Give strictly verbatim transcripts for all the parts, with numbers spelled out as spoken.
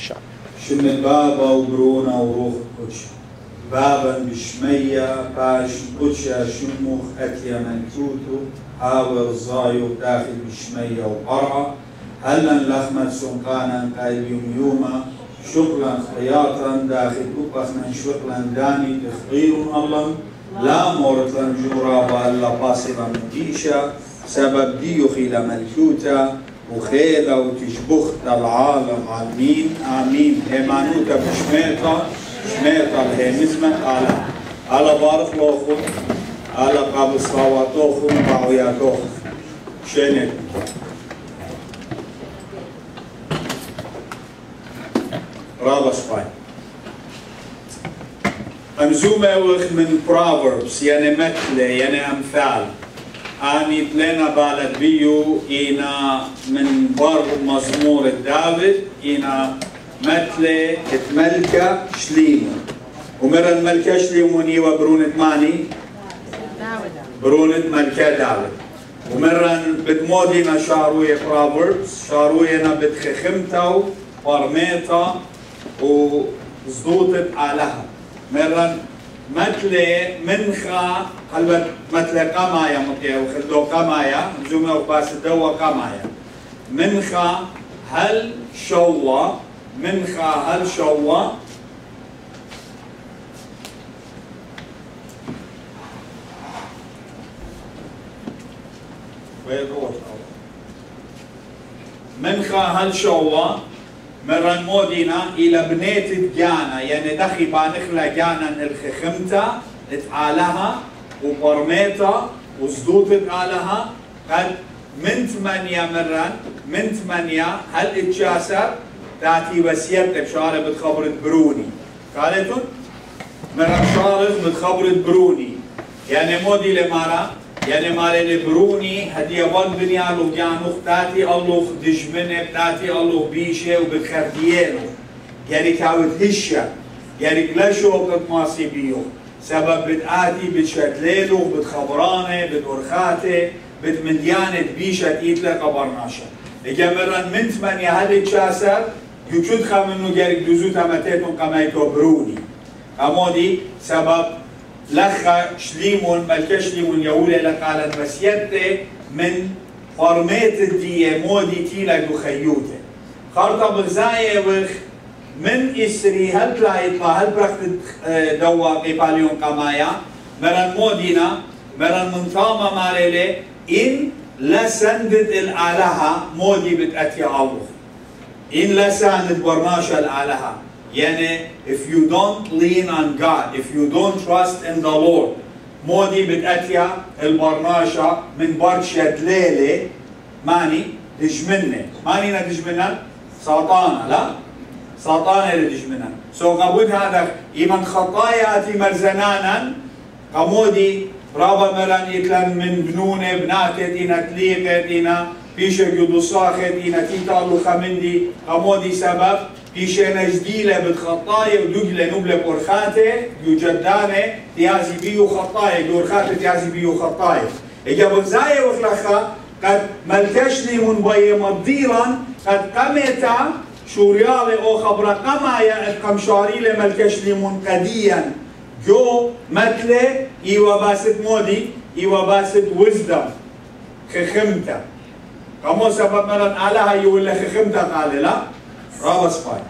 الشعب. شم البابا وبرونا وروح كوتش بابا بشمية باش كوتشا شموخ أتيا منكوتو حاور زايو داخل بشمية وقرعة هلا لخمة سنقانا قايل يوم يوما شغلا خياطا داخل أبخنا شغلا داني تخطير الله لا مورتلا جورا ولا باصبا مديشا سبب ديو خيلا ملكوتا وخيلا وتشبخت العالم عالمين آمين هيمانوتا بشميطة شميطة الهيمزمة على على بارخ لوخو على قابل صواتوخو وبعوياتوخو شينك رابع سباي أمزومة وخ من Proverbs يعني مثل يعني أمثال أني تلنا بالد بيو إنا من بر مزمور داود إنا مثل تملكة شليمون ومرة الملكة شليمون يوا برونة ماني برونة ملكة داود ومرة بتمودينا شاروية Proverbs شاروينا بتخخمتو برميتا وزدوتت علىها مرة مثل منخا قلبت مثل قمايا مكيا وخلدو قمايا زوما وباس دوا قمايا منخا هل شوا منخا هل شوا منخا هل شوا مرة مودينا إلى بنيت جانا يعني دخي بانخلا جانا الخخمتا اتعالها وبرميتا وزدوت اتعالها قد من ثمانية مرة من ثمانية هل اتجاسر تاتي وسيرت بشارة بتخبرت بروني قالتون مرة شارة بتخبرت بروني يعني مودي لمارا يعني ماري بروني هدي أول بنيا لو جانوخ تاتي الله دجمنه تاتي الله بيشه وبتخردينه يعني كاوت هشة يعني كلاشو قد ماسي بيو سبب بتآتي بتشتليلو بتخبرانه بتورخاته بتمديانه بيشه إيتلا قبرناشا إجمرا من ثمانية هذه تشاسر يوجد خامنو جارك دوزو تمتيتون قمايتو بروني أمودي سبب لخا شليمون ملكا شليمون يولي لقالت مسيرته من فرميت الدية مودي تيلا دو خيوته خارطة بغزاية وخ من إسري هل تلا يطلع هل برخت دوا قباليون قمايا مرن مودينا مرن منطامة ماريلي إن لسندد الآلهة مودي بتأتي الله إن لسندد برناشا الآلهة يعني if you don't lean on God, if you don't trust in the Lord مودي بتأتيا البرناشا من برشة ليلة ماني دجمنة ماني ندجمنة ساطانة لا ساطانة لدجمنة سو قبود هذا إيمان خطايا أتي مرزنانا قمودي رابا مران يتلن من بنونة بناتت إنا تليقت إنا بيشك يدوصاخت إنا تيتالو خمندي قمودي سبب بيشنا جديلة بالخطايا ودجلة نبلة برخاتة يوجدانة تيازي بيو خطايا دورخاتة تيازي بيو خطايا إجا بغزايا وخلخا قد ملكشني من بي مبديرا قد قمتا شوريالي أو خبرا قمايا قم شاريلة ملكشني من قديا جو مثل إيوا باست مودي إيوا باست وزدم خخمتا قمو سبب مرن علىها يولا خخمتا قال لا رابع سباي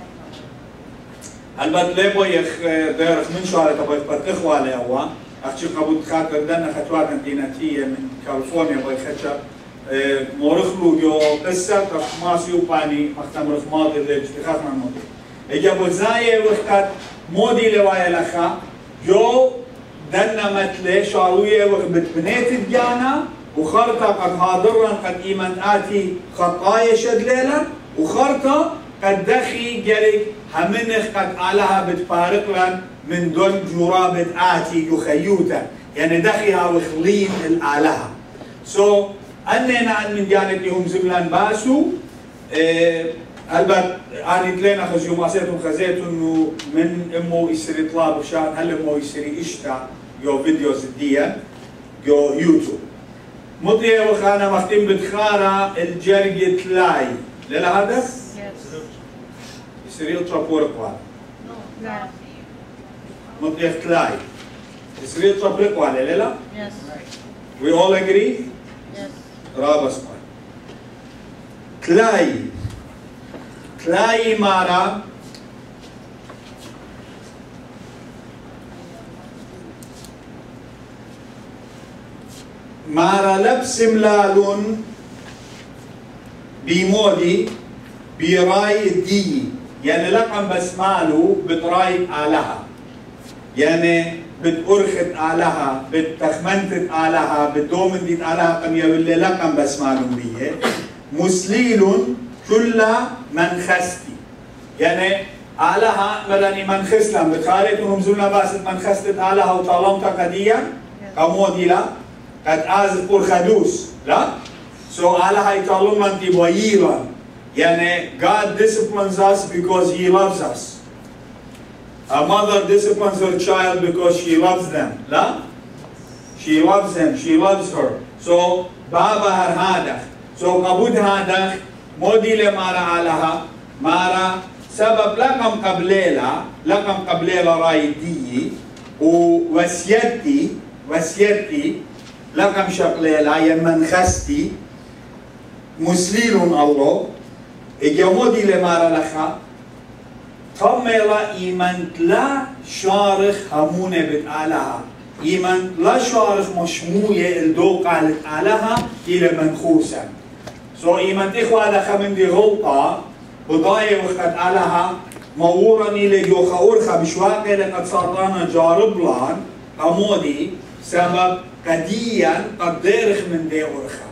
البته لبو يخ ديرخ من شوارع تبغى تبغى إخواني هو أختي قبض خاطر دنا خطوات ديناتية من كاليفورنيا بغى خدشة مورخلو جو قصة ماسي وباني مختم رخمات اللي بتخاف من الموضوع إجابة زاية وقت مودي لوايا لخا جو دنا مثل شاروية وقت بنيت الجانا وخرطة قد هادرا قد إيمان آتي خطايا شدليلا وخرطة قد دخي جريك همنخ قد علىها بتفارقلا من دون جرابة آتي يخيوتا يعني دخيها وخلين الآلهة سو so, أننا عن من جانب لهم زملان باسو اه البت أنا تلينا خزيو ماسيتهم خزيتهم من أمو يسري طلاب شان هل أمو يسري إشتا يو فيديوز ديا يو يوتيوب مطيع وخانا مختم بتخارا الجرجة تلاي للا هذا؟ سريل ترابورقوال لا. مطيخ تلاي سريل ترابورقوال لا؟ Yes. We all agree? Yes. رابس قال تلاي تلاي مارا مارا لبس ملالون بمودي براي دي يعني لقم بسمالو بتراي آلها يعني بتأرخت آلها بتخمنت آلها بتدومن آلها قم يولي لقم بسمالو بيه مسليل كل من خستي يعني آلها مدني من خسلم بتخاريت ونمزلنا باسد من خستت آلها وطالمتا قديا كمودي لا قد آزت أرخدوس لا so آلها يطالون من تبويلا يعني God disciplines us because He loves us. A mother disciplines her child because she loves them. لا? She loves him, she loves her. So بابا هذا. So قبود هذا مودي لمارا علىها مارا سبب لقم قبليلا لقم قبليلا رايدي ووسيتي وسيتي لقم شقليلا يمن خستي مسليل الله إجمودي لمارا لخا طملا إيمان لا شارخ همونة بتعالها إيمان لا شارخ مشموية الدوقة لتعالها إلى منخوسا سو so إيمان تخوى لخا من دي غلطة بضاية وقت علىها مورني لجوخا أورخا بشواقع لقد ساطانا جارب لان أمودي سبب قديا قد ديرخ من دي أورخا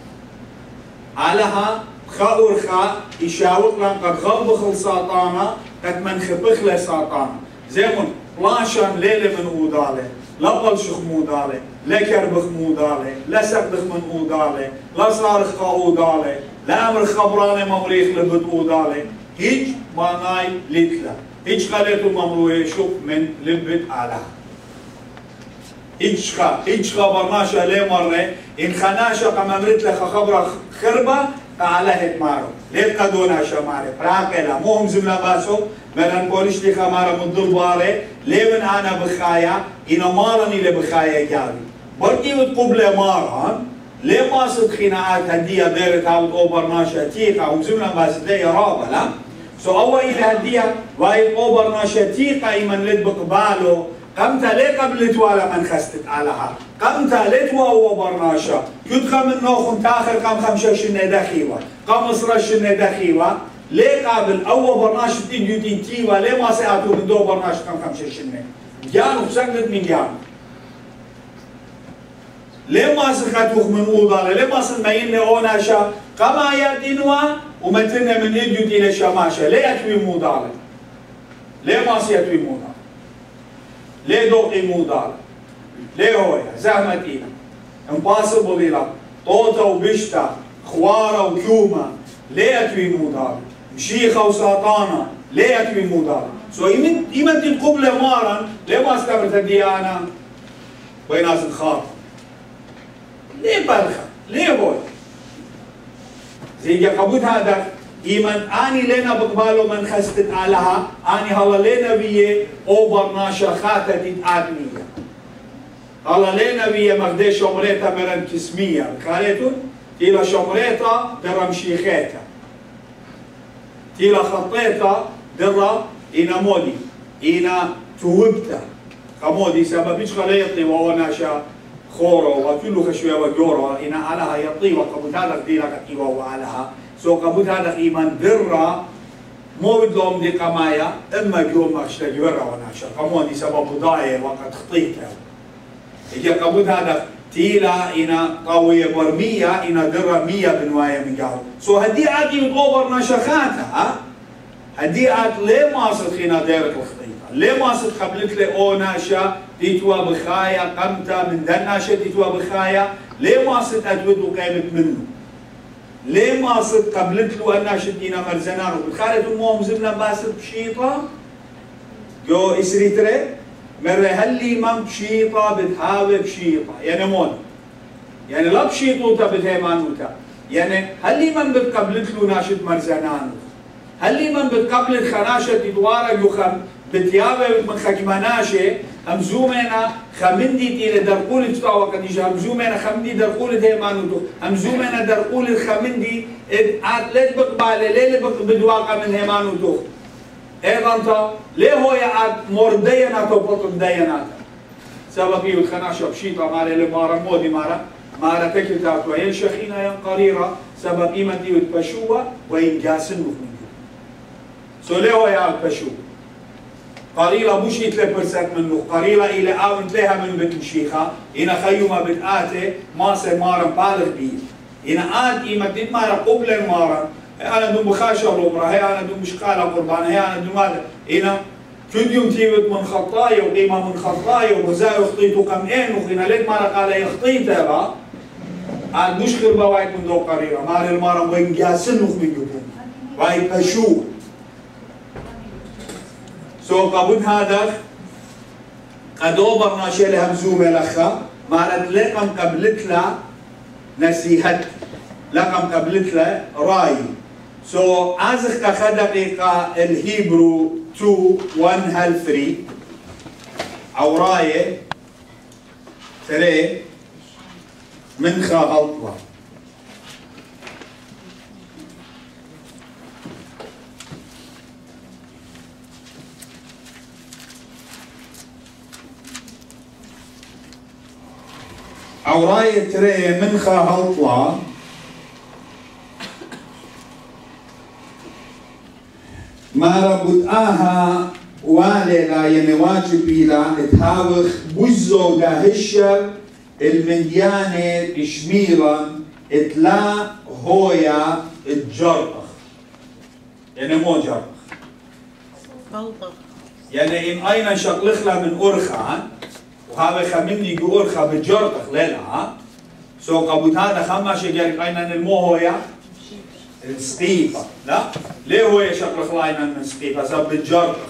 علىها خا أورخا يشاوق لان قد غلبخ ساطانا قد منخبخ لساطانا زيمون بلاشان ليلة من أودالة لا بلشخ مودالة لا كربخ مودالة لا سقدخ من أودالة لا صارخ خا أودالة لا أمر خبرانة ممريخ لبت أودالة هيج ماناي ليتلا هيج خليتو ممروي شوف من لبت علىها هيج خا هيج خبرناشا ليه مرة إن خناشا قممرت لخ خبرة خربة على مارو ليه قدونا شماري براكلا مو هم زمنا باسو ملان بوليش لي خمارة مدل باري ليه من أنا بخايا إنا مارني لبخايا جابي بركي وتقبل ماران ليه ما صد خناقات هدية ديرت هاوت أوبر ناشا تيقا هم زمنا باس دي رابا لا سو أول إلى هدية وايد أوبر ناشا تيقا إيمن لد بقبالو قمت ليه قبل توالا من خستت علىها قمت ليه توا برناشا يدخل من نوخن تاخر قام خمسة شنة دخيوة قام مصر شنة دخيوة ليه قابل أول برناش تيجي تيجيوا ليه ما سأتوا من دو برناش قام خمسة شنة جانو بسكت من جانو ليه ما سخاتوخ من أوضالة ليه ما سنمين لأوناشا قام يدينوا ومتنا من يجيو إلى شماشا ليه أتوي مودالة ليه ما سيتوي مودالة ليه دوقي مودالة ليه هو زحمتينا امباسبل إلى طوطة وبشتا خوارة وكيومة ليه أتوي مودالة مشيخة وساطانة ليه أتوي مودالة سو إيمن إيمن تقبل مارا ليه ما استمرت الديانة بيناس الخاطر ليه برخة ليه هو زي قبوت هذا إيمان أني لنا بقبالو من خستت علىها أني هلا لنا بيه أوبر ناشا خاتت آدمية هلا لنا بيه مغدي شمريتا مرن كسمية خالتون تيلا شمريتا درم شيخيتا تيلا خطيتا درا إنا مودي إنا توبتا خمودي سبب خليطي ووناشا خورو وكله خشوية وجورو إنا علىها يطي وقبوت هذا ديلا كتيوا وعلىها سو قبوت هذا إيمان درا مو بدلهم دي قمايا إما جوم أشتا جورا وناشا قمودي سبب ضايع وقت خطيته إجا قبوت هذا تيلا إنا قوية برمية إنا درا مية بنوايا من جاو سو هدي عاد يتغوبر ناشخاتها هدي عاد ليه ما صد خينا ديرك الخطيطة ليه ما صد قبلت لي أو ناشا تيتوا بخايا قمتا من دن ناشا تيتوا بخايا ليه ما صد أدود وقيمت منه ليه ما صد قبلت له أن شدينا مرزنان وبتخالد المهم زبنا باسد بشيطة جو إسريتري مرة هلي من بشيطة بتهاوي بشيطة يعني مون يعني لا بشيطوتا بتهيمانوتا يعني هلي من بتقبلت له ناشد مرزنان هل من بتقبل الخناشة تدوارا يخم بتيابة من خكمناشة أمزومنا خمندي تيل درقول تتاوى قديشة أمزومنا خمندي درقول تيمانوتو أمزومنا درقول الخمندي ليت بقبالة ليلة بدواقع من هيمانوتو أيضا تا ليه هو يعد موردينا توبطل ديناتا سبب يو الخناشة بشيطة ماري لمارا مودي مارا مارا تكتات وين شخينا ين قريرة سبب إيمتي وتبشوة وين جاسن مفنين سو ليه هو يعد بشوة قليلة مش ثلاثة بالمئة منه قليلة إلى آون تلها من بيت الشيخة إن خيوما بتآتي ما سمارا بالغ بيه إن آت إيمة تتمارا قبل المارا أنا دوم بخاشة الأمرة هي أنا دوم مشقالة قربان هي أنا دوم هذا إن كل يوم تيبت من خطايا وقيمة من خطايا وبزاي يخطيتو كم إين وخينا ليت مارا قال يخطيتها بقى عاد مش خربا وايد من دو قريرة مارا المارا وين جاسن وخمين يكون وايد بشو سو قبل هذا قدو برناشي لهم زومة لخا مالت لقم قبلت له نسيحت لقم قبلت له راي سو ازخ كخ دقيقة الهيبرو اثنين واحد هل ثلاثة او راي ثلاثة من خا غلطة عوراية تري منخا هلطلة ما ربط آها والي لا ينواجبي لا تهاوخ بوزو داهشة المنديانة إشميرا اتلا هويا الجرطخ يعني مو جرطخ يعني إن أين شقلخلا من أرخان وهذا خمني جورخا بجرطخ ليلها سو قبوت هذا خما شجر قينا المو هويا السقيفة لا ليه هو شقل خلاينا من السقيفة سب الجرطخ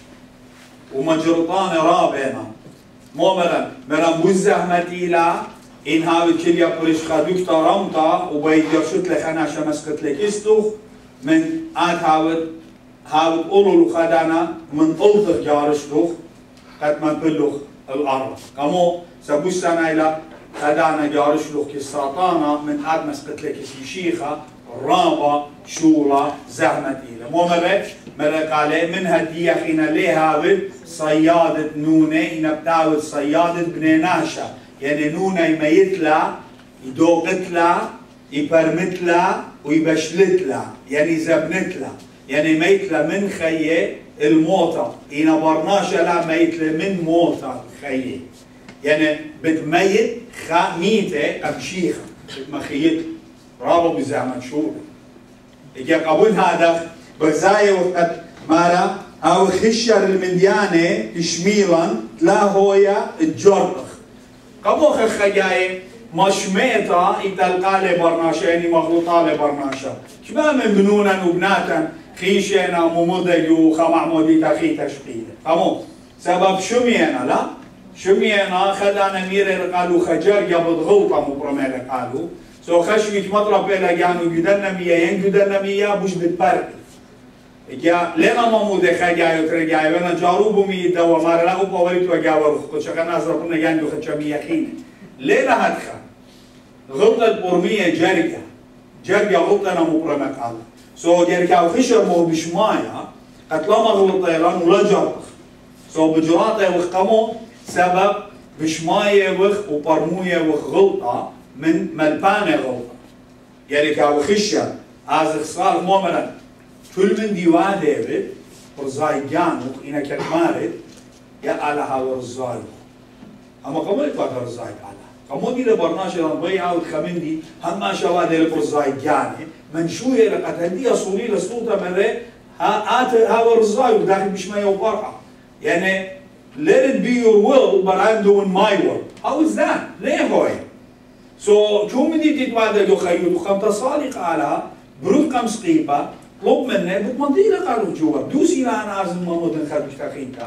ومجرطان رابنا مو مرن مرن بوزه متيلا إن هذا كل يقولش خدوك ترمتا وبيجرشت لخنا شمسكت لكستوخ من آت هذا هذا قولوا خدانا من طلتخ جارشتوخ قد ما بلوخ الأرض كمو سبوش سنة إلى خدانا جارش لوك السرطانة من آد مسقط لك الشيخة رابا شورا زهمت إلى مو مرة مرة قال منها ديخينا ليها صيادة نونة إن بتاود صيادة بنيناشا يعني نونة يميتلا يدوقتلا يبرمتلا ويبشلتلا يعني زبنتلا يعني ميتلا من خيه الموتى إن برناشا لا ميتلا من موتى خيه يعني بتميت خميته أمشيخة بتمخيت رابو بزعمن شو يجي قبول هذا بزاي وقت مارا أو خشر المنديانة تشميلا لا هويا الجرطخ قبوخ الخجاي مشميتا يتلقى لي برناشا يعني مغلوطة لي برناشا شبا من بنونا وبناتا خيشينا ممضي وخمعمودي تخي تشقيله قامو سبب شمينا لا شمينا خدانا ميري قالوا خجر يبض غلطة مبرميلة قالوا سو خشويت مطرب إلا جانو جدنا مية ين جدنا مية بوش بتبرك إجا لنا ممودي خجاي وترجاي وانا جاروبو مية دوا مارا لا أبا وليت وجاور خد شكنا أزرقنا جاندو خدشا مية خينة لينا هدخل غلطة برمية جرجة جرجة غلطنا مبرمة قالوا سو جرجة وخشر مو بشمايا قتلما غلطة يلان ولا جرخ سو بجراطة وخقمو سبب بشماية وخ وبرموية وخ غلطة من ملبانة غلطة جرجة وخشر هذا خصال مؤمنا كل من ديوان ديفيد ورزاي جانوك إنا كالمارد يا على هاو رزاي أما قمت بقى رزاي على قمودي لبرناش لنبيع والخمندي هم ما شوا دي لبرزاي جاني من شو هي لقد هندي أصولي لسلطة مرة ها آت هاو رزاي وداخل مش ما يوبرها يعني let it be your will but I'm doing my will how is that ليه هوي so شو مدي تتوادى جو خيوط وخمسة صالح على برود كم سقيبة طلب منه بتمضي لك قالوا جوا دوسي لا أنا أزم ما مدن خد مش تخينك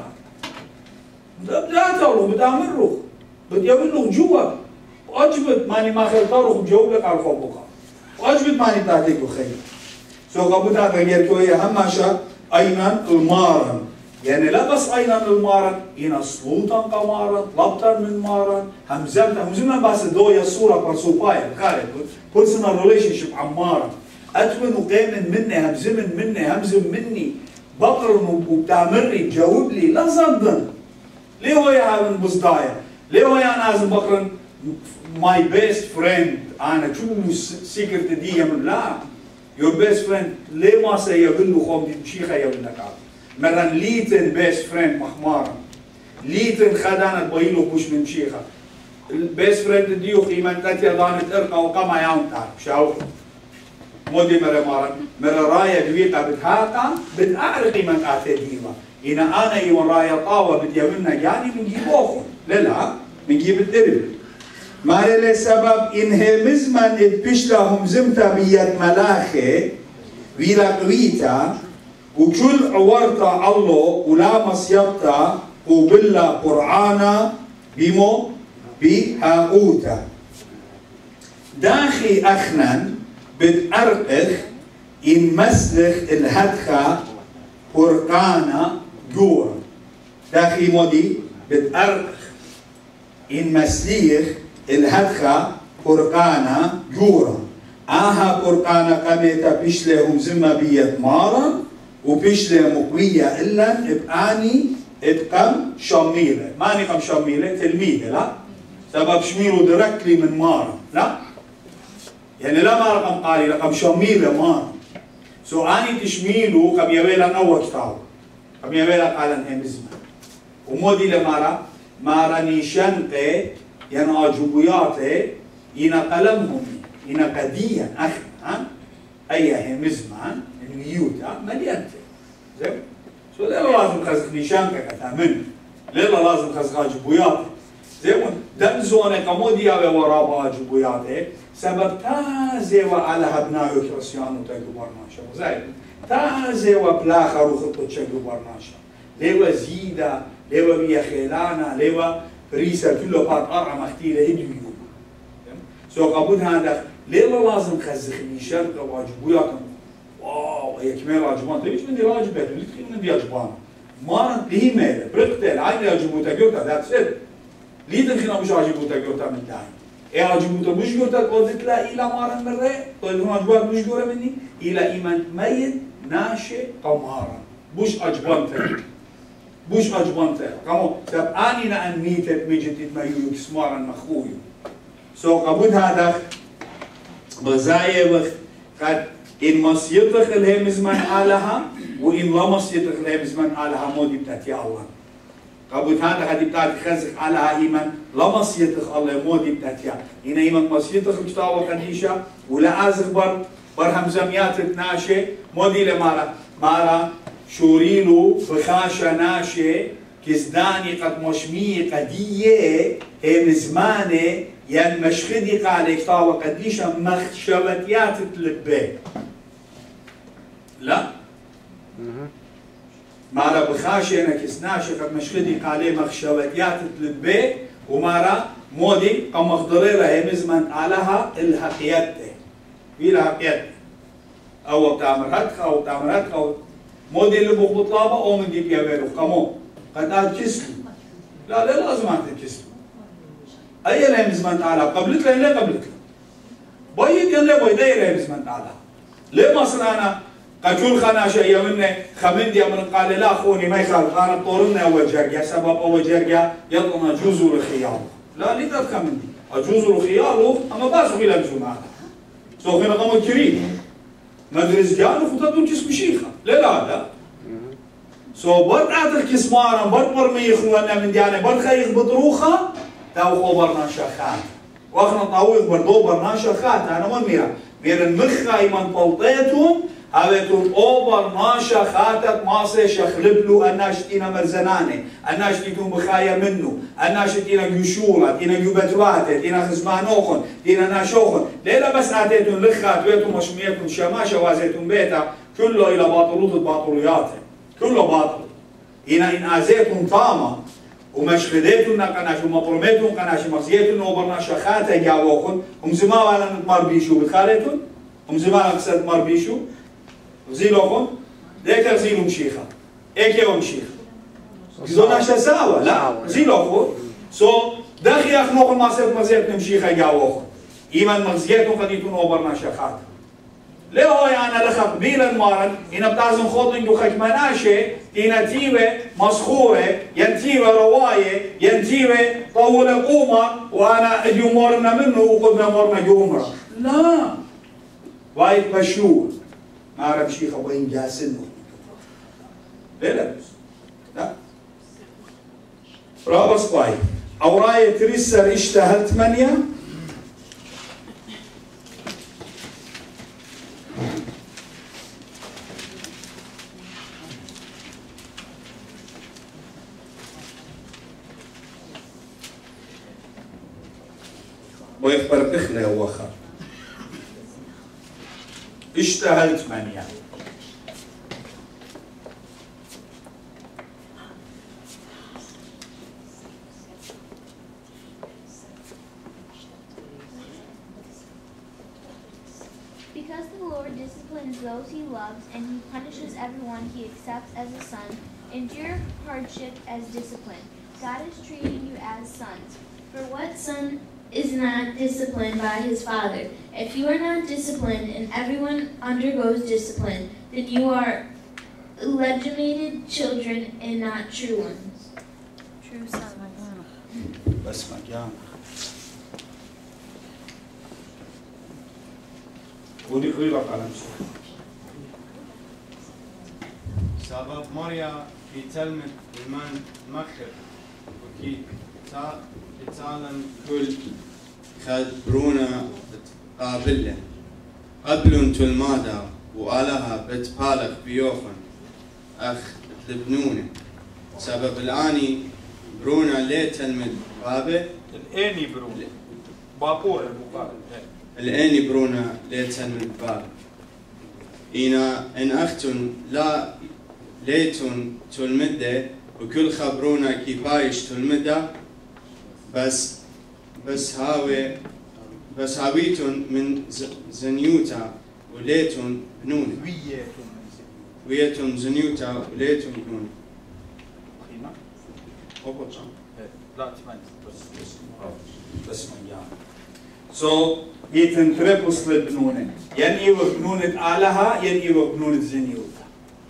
لا تروح بتعمل بدي أقول له جوا أجبت ماني ما خلطه روح جوا لك على فوقك أجبت ماني تعطيك خير so سو قبول هذا غير كوية هماشا أيضا المارن يعني لا بس أيضا المارن إن صلوتا قمارا لابتا من مارن همزمتا همزمنا بس دويا صورة برسوبايا خارج personal relationship عمارا أتمن وقيمن مني همزمن مني همزم مني بقرن وبتعمري تجاوب لي لا صدن ليه هو يا هذا بصدايا ليه هو يا أنا لازم بقرن my best friend أنا شو سيكرت دي من لا your best friend ليه ما سيقول خوم دي مشيخة يقول لك مرن ليتن best friend مخمارا ليتن خدانة بيلو بوش من مشيخة البيست فريند ديو قيمة تاتي دانت ارقى وقما يوم تعرف شاو مودي مرة مارن مرة راية بيقى بتهاقا بتأعرف قيمة آتي ديما إن أنا يوان راية طاوة بتيومنا جاني من جيب أخو لا لا من جيب الدرب مالي لسبب إنه مزمن اتبشلهم زمتا بيد ملاخي ويلا قويتا وكل عورتا الله ولا مصيبتا وبلا قرآنا بيمو بهاقوتا داخي أخنا بتأرقخ إن مسلخ الهدخة قرقانا جورا داخي مودي بتأرقخ إن مسليخ الهدخة قرقانا جورا آها قرقانا قميتا بيشلهم زما بيت مارا وبيشله مقوية إلا بآني اتقم شميلة ماني قم شميلة تلميذة لا سبب شميله ديركتلي من مارا لا يعني لا مارا قم قالي لقم شميلة مارا سو اني تشميله قم يبيلا نوى كتاو قم يبيلا قالا هم زمان ومودي لمارا مارا نيشنقي ين اجوبياتي ينا قلمهم ينا قديا اخنا اي هم زمان نيوتا مليانتي زين سو ليلا لازم خزق نيشانكا كتامن ليلا لازم خزق اجوبياتي زين دم زونه كموديا ورابا اجوبياتي سبب تازي وعلى هبنايو كريستيانو تاكو برناشا زين تازي وبلاخا روخطو تشاكو برناشا ليوا زيدا ليوا بيا خيلانا ليوا بريسا كله بات ارعى مختيله هديو سو قبول هذا ليلا لازم خزق نيشانكا واجوبياتي واو هي كمال عجبان ليش من دي راجبات اللي تخيل من دي عجبان ما ليه مال برقتل عين عجبوتا جوتا ذاتس ات ليه تنخينا مش عجبوتا جوتا من داين ايه عجبوتا مش جوتا قلت لا الى مارا مرة قلت لهم عجبات مش جورا مني الى ايمان ميت ناشي قمارا بوش عجبان تل بوش عجبان تل كمو تب اني نان ميتت ميجتت مايو كسمارا مخويو سو قبول هذا بزايا وقت قد إن مصيتك الهم زمان علىها وإن لا مصيتك الهم زمان علىها مودي بتاعتي الله. قبل هذا هذه بتاعت خزق علىها إيمان لا مصيتك الله مودي بتاعتي. إن إيمان مصيتك بتاعه قديشة ولا أزغ بر برهم زميات ناشة مودي لمارا مارا شوريلو بخاشة ناشة كزداني قد مشمي قدية هم زمانه ين مشخدي قال كتاوة قديشة مخشوتيات تلبي لا مارا بخاشي انا كسناشي قد مشخدي قال مخشوتيات تلبي ومارا مودي قم مخضريرة هي مزمن علىها الحقيقة ويلا حقيقة او بتعمل هدخة او بتعمل هدخة مودي اللي بخطلابة او من دي بيابيرو قمو قد قال كسلو لا لا لازم انت كسلو أي لهم زمان تعالى قبلت له ليه قبلت له بيد ين ليه بيد أي لهم زمان تعالى ليه مثلا أنا قتول خنا شيء منه خمن دي من قال لا خوني ما يخال خان طورنا أول جرجع سبب أول جرجع يطلع جوز الخيار لا ليه تخمن دي جوز الخيار أما باس في لهم معنا سو خنا قام كريم مدرس جانو فتدون جسم شيخة لا لا لا سو برد عتر كسمارا برد برمي إخوانا من ديانة برد خيخ بطروخة تاو خو برناشا خات واخنا طاويق بردو برناشا خات انا ما ميرا ميرا المخا ايمان طلطيتهم هاويتون او برناشا خاتك ماسي شخلبلو اناشتينا مرزناني اناشتيتون بخايا منو اناشتينا جيشورة تينا جوبتواتي تينا خزمانوخن تينا ناشوخن ليلا بس اتيتون لخات ويتون مشميتون شماشا وازيتون بيتا كله الى باطلوت باطليات كله باطل هنا ان ازيتون طاما ومشخديتون قناش ومطرميتون قناش مصيتون وبرناشا خاتا جاووخن هم زمان ولا نتمر بيشو بخالتون هم زمان قصد مر بيشو غزيلوكم ليك غزيلو مشيخة إيك يوم مشيخ يزونا شساوة لا غزيلوكم سو دخي أخنوخ ما سيب مزيت مشيخة جاوخم إيمان مغزيتهم قديتون أوبرنا شخات ليه هو أنا لخ قبيل المارن إن بتعزم خاطن دو خكمناشة تينتيبة مسخورة ينتيبة رواية ينتيبة طول قومة وأنا اليوم مرنا منه وقدنا مرنا جمرة لا وايد مشهور ما أعرف شيخ وين جاسنه ليه لا لا رابس باي أوراية تريسر اشتهلت منيا ويخبر بخله وخر اشتهلت منيا Because the Lord disciplines those he loves and he punishes everyone he accepts as a son, endure hardship as discipline. God is treating you as sons. For what son is not disciplined by his father? If you are not disciplined and everyone undergoes discipline, then you are legitimated children and not true ones. True sons. بس مجانا ودي قريبك على مشي سبب مريا في تلمت المان مخر وكي تعلم كل خبرونا قابلة قبلون تلمادا وآلها بتبالغ بيوخن أخ تلبنونه سبب الآني برونا ليه تلمد بابه الآني برونا باقور المقابل الآني برونا ليه تلمد بابه إنا إن أختن لا ليتون تلمده وكل خبرونا كيفايش تلمده بس بس هاوي بس هاويتون من زنيوتا وليتون بنون ويتون زنيوتا وليتون بنون لا تمنى بس بس مجانا سو يتنتربص للبنونة يعني بنونة آلها يعني بنونة زنيوتا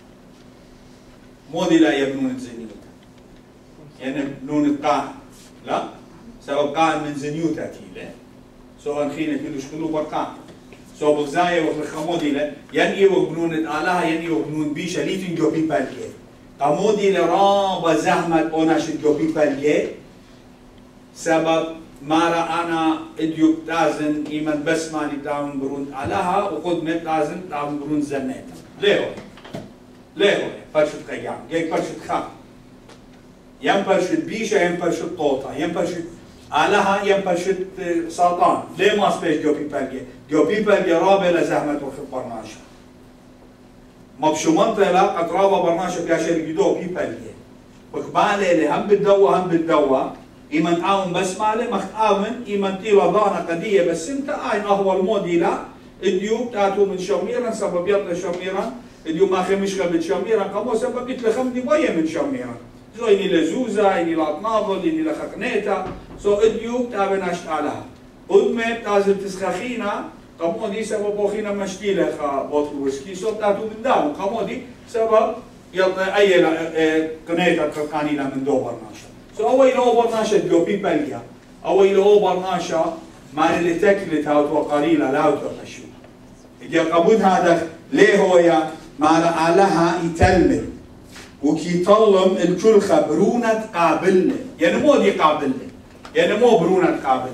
مودي لا يبنونة زنيوتا يعني بنونة قاعن لا سبب قاعن من زنيوتا تيله سو أنخينا كيلو شكلو برقاعن سو بغزايا وخمودي لا يعني بنونة آلها يعني بنون بيشا ليتن جوبي بالكي قمودي لرابا زحمة أوناش جوبي بالكي سبب مارا أنا إديوك تازن إيمان بس مالي تاون برون علىها وقد مت تازن تاون برون زنيتا ليه ليه برشت قيام جاي برشت خام يم برشت بيشة يم برشت طوطة يم برشت علىها يم برشت ساطان ليه ما سبيش جو بيبالجي جو بيبالجي رابع لزحمة وخد برناشة مبشو منطقة قطرابة برناشة في عشر جدو بيبالجي بقبالي اللي هم بالدوا هم بالدوا إيمان آمن بس ماله مخ آمن إيمان تيلا ضانا قدية بس انت آين أهو الموديلا اليوم تاتو من شميرا سبب يطلع شميرا اليوم ما خمش قبل شميرا قمو سبب يطلع خمدي ويا من شميرا زو إني لزوزة إني لطنابل إني لخقنيتا سو اليوم تابناش علىها قدمة تازل تسخخينا قمو دي سبب بوخينا مشتيلة خا بوتل ويسكي سو تاتو من داو قمو دي سبب يطلع أي قنيتا قرقانينا من دو برناشا سو أول أو برناشا جو بيباليا أول أو برناشا ما اللي تكلت هاوت وقليلة لا تقشوا إذا قبول هذا ليه هو يا ما علىها يتلمل وكي طلم الكل خبرونة قابلة يعني مو دي قابلة يعني مو برونة قابلة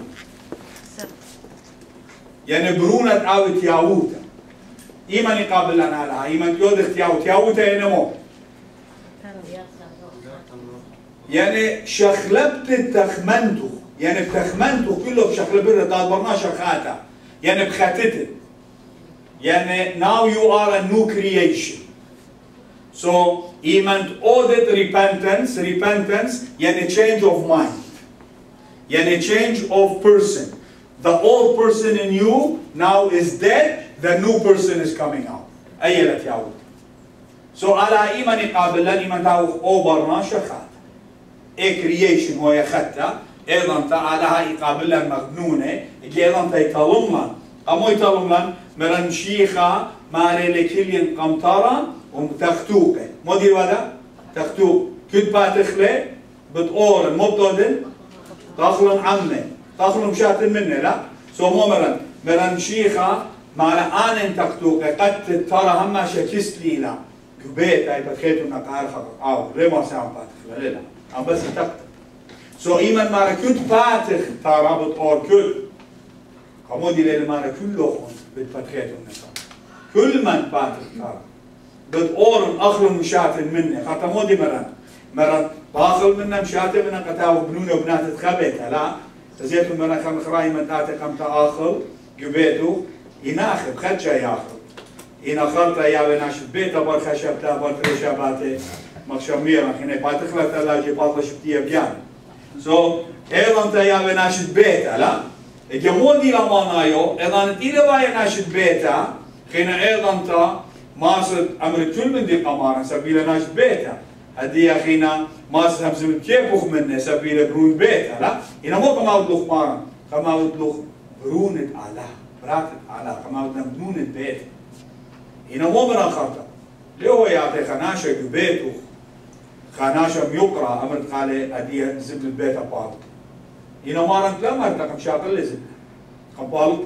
يعني برونة أو تياوتا إيمان يقابل لنا لها إيمان يودخ تياو تياوتا يعني مو يعني شخلبت التخمنتو يعني بتخمنتو كله بشخلب الرطال برنا شخاتا يعني بخاتته يعني now you are a new creation so إيمان audit repentance repentance يعني change of mind يعني change of person the old person in you now is dead the new person is coming out أيلت ياود سو على إيمان يقابل لن إيمان تاوخ أوبرنا شخات إيه كرييشن هو يختا أيضا تعالها يقابل لن مغنونة أيضا تيطلم لن أمو يطلم لن مرن شيخا ماري لكلين قمطارا ومتختوقة مو دي ودا تختوق كد باتخلي بتقول مبتودن تاخلن عمي تاخلن مشاتن منه لا سو مو مرن مرن شيخا معنى آن تختوقة قد ترى هما شكست ليلا كبيت أي بتخيتو نقار خطأ أو لما سام باتخ لا لا أم بس تقت سو إيمان مارا كنت باتخ ترى بتقول كل قمودي ليلة مارا كل لوخون بتخيتو نقار كل من باتخ ترى بتقول أخلو مشاتن منه حتى مودي مرن مرن باخل منه مشاتن منه قتاو بنونه وبنات تخبيتها لا تزيتو مرن خم خراي من تاتي قم تآخل كبيتو يناخب خدشة ياخذ إن خلطة يا بناش بيت أبر خشبة أبر ترشباتة مخشميرة هنا باتخلة تلاجي باطل شبتيه بيان so أيضا تا يا بناش بيت لا الجمودي لما نايو أيضا تيلا باي ناش بيتا هنا أيضا تا ماسد أمر كل من دي قمارا سبيل ناش بيتا هدي هنا ماسد همزم كيفوخ منه سبيل برون بيتا لا هنا مو كما ودلوخ مارا كما ودلوخ برونة على براتت على كما بدنا بنون البيت هنا مو من الخطأ ليه هو يعطي خناشة ببيته خناشة يقرأ أمرت قال أدي زبل البيت أبالط هنا ما رنت لا مرتا كم شاقل لي زبل كم بالط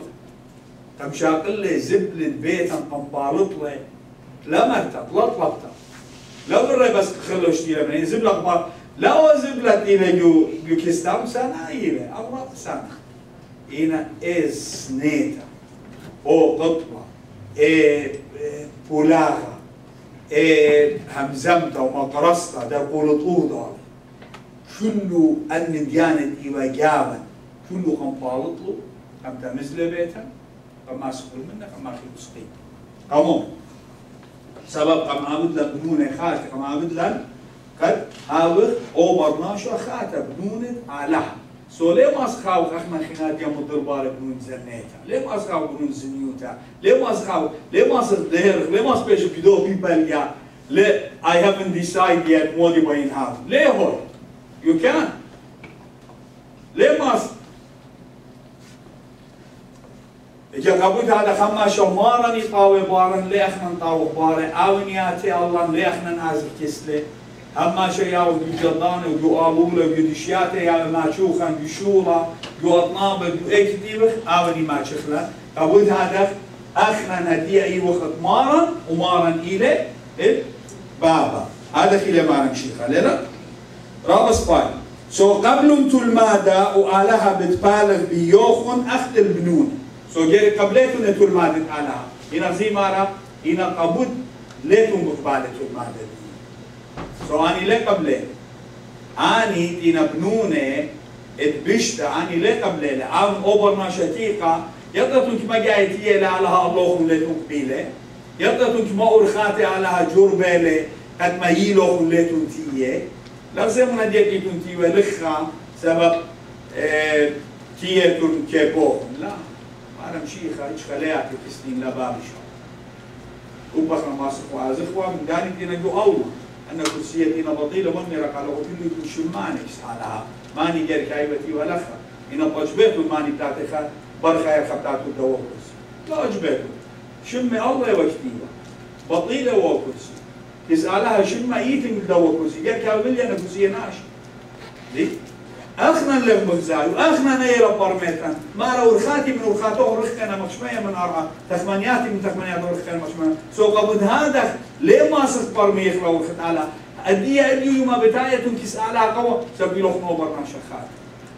كم شاقل لي زبل البيت كم بالط لي لا مرتا لا طلبتا لا بري بس خلو اشتيله من زبل أقبال لا هو زبلة إلى جو جو كستام سنة إلى أمرات سنة هنا إز نيتا أو قطبة إيه بولاغة إيه همزمتا ومقرصتا دا قولت أوضا كله أن ديانة إيوا جابا كله كم بالطلو كم تمزل بيتا كم ما سقل منه كم ما خي بسقين كمون سبب كم عبد لن بنونة خاتة كم عبد لن قد هاوخ أو برناشو خاتة بنونة علاها سو ليه ما أسخاو أخنا خنات يوم الضربار بنون زنيتا ليه ما أسخاو بنون زنيوتا ليه ما أسخاو ليه ما أسخ دهر ليه ما أسبيش بدو بيبال يا ليه I haven't decided yet what do I have ليه هو you can ليه ما أسخ إجا قبوت هذا خما شمارا يطاوي بارا ليه أخنا نطاوي بارا أونياتي الله ليه أخنا نعزل كسلي أما شيء ياو جدان وجو آلولة وجو دشياتة يا ما شوخان بشولة جو أطناب جو إكتيبخ أوني ما شخلا قبول هذا أخنا ندي أي وقت مارا ومارا إلى بابا هذا خلي مارا شيخا لنا رابس باي سو قبل تلمادا وآلها بتبالغ بيوخن أخت البنون سو جري قبلتو نتلمادا آلها هنا زي مارا هنا قبول ليتم بتبالغ تلمادا سو أني ليه قبله أني تينا بنونة اتبشت أني ليه قبله عن أوبرنا شتيقة يقدرون كما جايتيه لعلها الله لتون قبيله يقدرون كما أرخاتي علىها جربله قد ما يلوه لتون تيه لازم نديك تون تيه لخا سبب اه تيه تون كيبوه لا أنا مشيخة إيش خليها تكسلين لبابشة وبخنا ما سقوا عزخوا من داني تينا جو الله أن كرسيتنا بطيلة منيرة على وكل يكون شمانك علىها ماني جري كايبتي ولا خا إن بجبته الماني بتاعتها برخة يا خبتاتو دوكرس لا أجبته شمي الله وكتيبة بطيلة وكرسي تسألها شمي إيتم دوكرسي جري كايبلي أنا كرسي ناش ليه؟ أخنا اللي بمغزاي وأخنا نيرا برميتان ما رو رخاتي من رخاته رخنا مشمية من أرعى تخمانياتي من تخمانيات رخنا مشمية سو قبض هذا ليه ما صرت برميخ لو رخت على أدي أدي ما بداية كيس على قوة سبي له نوبرنا شخات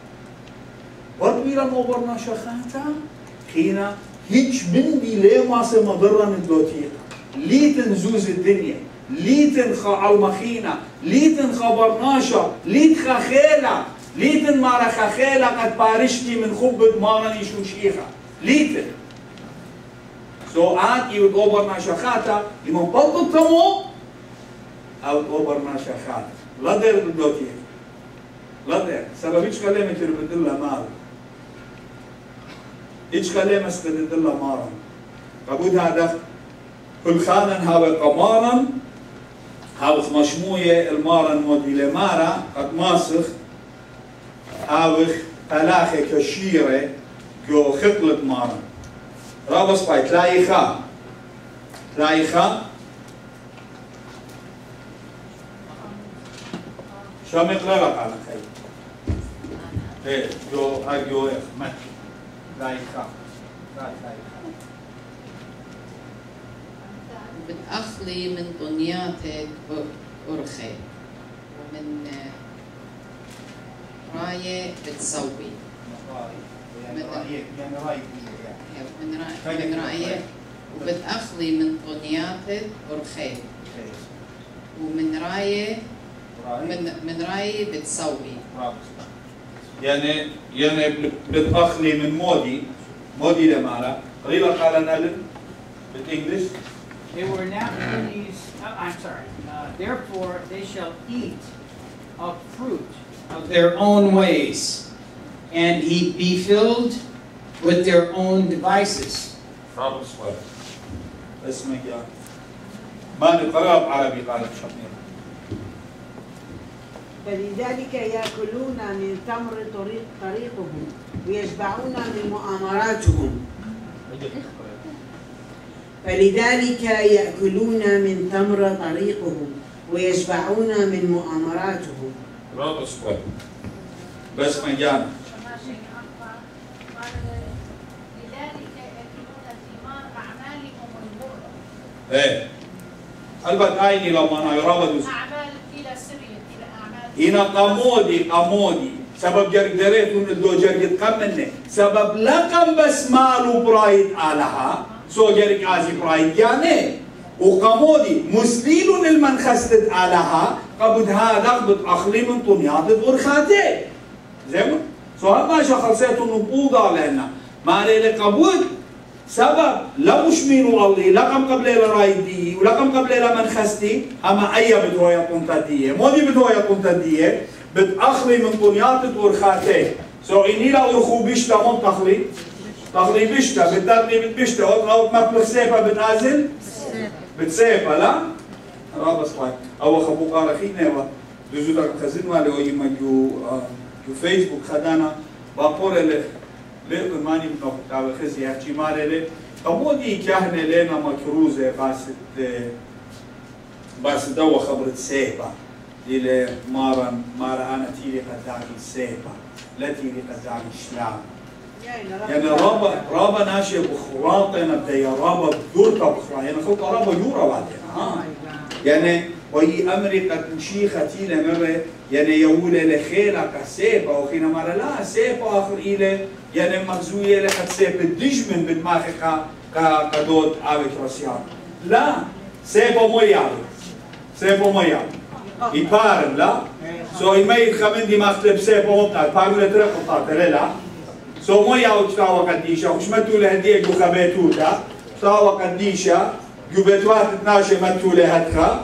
وطبيلا نوبرنا شخاتا خينا هيج بندي ليه ما صر مضرا من دوتيقة ليتن زوز الدنيا ليتن خا المخينة ليتن خبرناشا ليت خخيلة ليتن مارا خخيلة قد بارشتي من خبط مارني شو شيخة ليتن سو آن يود أوبرنا شخاتا يمون بلطو تمو أو أوبرنا شخاتا لا دير بدوتيه لا دير سبب إيش كلمة تربط الله مال إيش كلمة استدد الله مارا قبود هذا كل خانن هاو قمارا هاو مشموية المارا مودي لمارا قد ماسخ هاو تلاخي كشيرة جو خطلة مارا رابس باي تلاقي خا تلاقي خا شو مقرأ لك على خير ايه جو هاي جو مت تلاقي خا تلاقي خا بتأخلي من دنياتك أرخي ومن راية بتسوي من راية من راية وبتأخلي من دنياتك أرخي ومن راية من من راية بتسوي يعني يعني بتأخلي من مودي مودي لماذا؟ قريبا قال نالن بالإنجليز. They were Naphtali's, uh, I'm sorry, uh, therefore they shall eat of fruit of their own ways, and he be filled with their own devices. اسمك يا ما نقرأ بعربي قال شمير. فلذلك يأكلون من تمر طريق طريقهم ويشبعون من مؤامراتهم. فلذلك يأكلون من تمر طريقهم ويشبعون من مؤامراتهم. رابط سؤال بس مجانا. لذلك يأكلون ثمار أعمالكم البر. إيه. البت عيني لما أنا يرابط. أعمال إلى سرية إلى أعمال. إنا قمودي قمودي سبب جرق دريتون الدو جرقت قمني سبب لقم بس مالو برايد آلها. سو جرك عازي برايد يعني وقمودي مسلين المنخستد علىها قبض هذا قبض أخلي من طنيات الغرخاتي زين سو هذا شخصيته نبوضة لنا ما لي قبض سبب لا مش مينو الله لقم قبل لا رايدي ولقم قبل لا منخستي أما أي بدوية قنتدية مودي بدوية قنتدية بتأخلي من طنيات الغرخاتي سو إني لا أرخو بيشتا من تخلي تخلي بيشتا بتدني بتبيشتا أو مبلغ سيفا بتازل بتسيفا لا رابط صحيح أو خبو قارخين نوا دوزو خزين والي ويما جو جو فيسبوك خدانا باقور له ليه ماني بنوك تابع خزي هرشي مالي له قمودي كهنة لنا مكروزة باسد باسد دوا خبرت سيفا إلى مارا مارا أنا تيلي قدامي سيفا لا تيلي قدامي شلام يعني رابا رابا ناشي بخراطنا بدي رابا بدورتا بخرا يعني خلط رابا يورا بعدين ها يعني وهي أمريكا تنشيخة تيلا مرة يعني يولي لخيلة كسيبا وخينا مرة لا سيبا آخر إلى يعني مغزوية لخد سيبا دجمن بدماغك كدود عابك رسيان لا سيبا مو يعبك سيبا مو يعبك يبارم لا سو يميت خمن دي مختلب سيبا مبتع بارم لترق وطاقة لا سو مو يعود تاوى قديشة وش متو لهدية جو خبيتوتا تاوى قديشة جو بيتوات تناشي متو لهدخا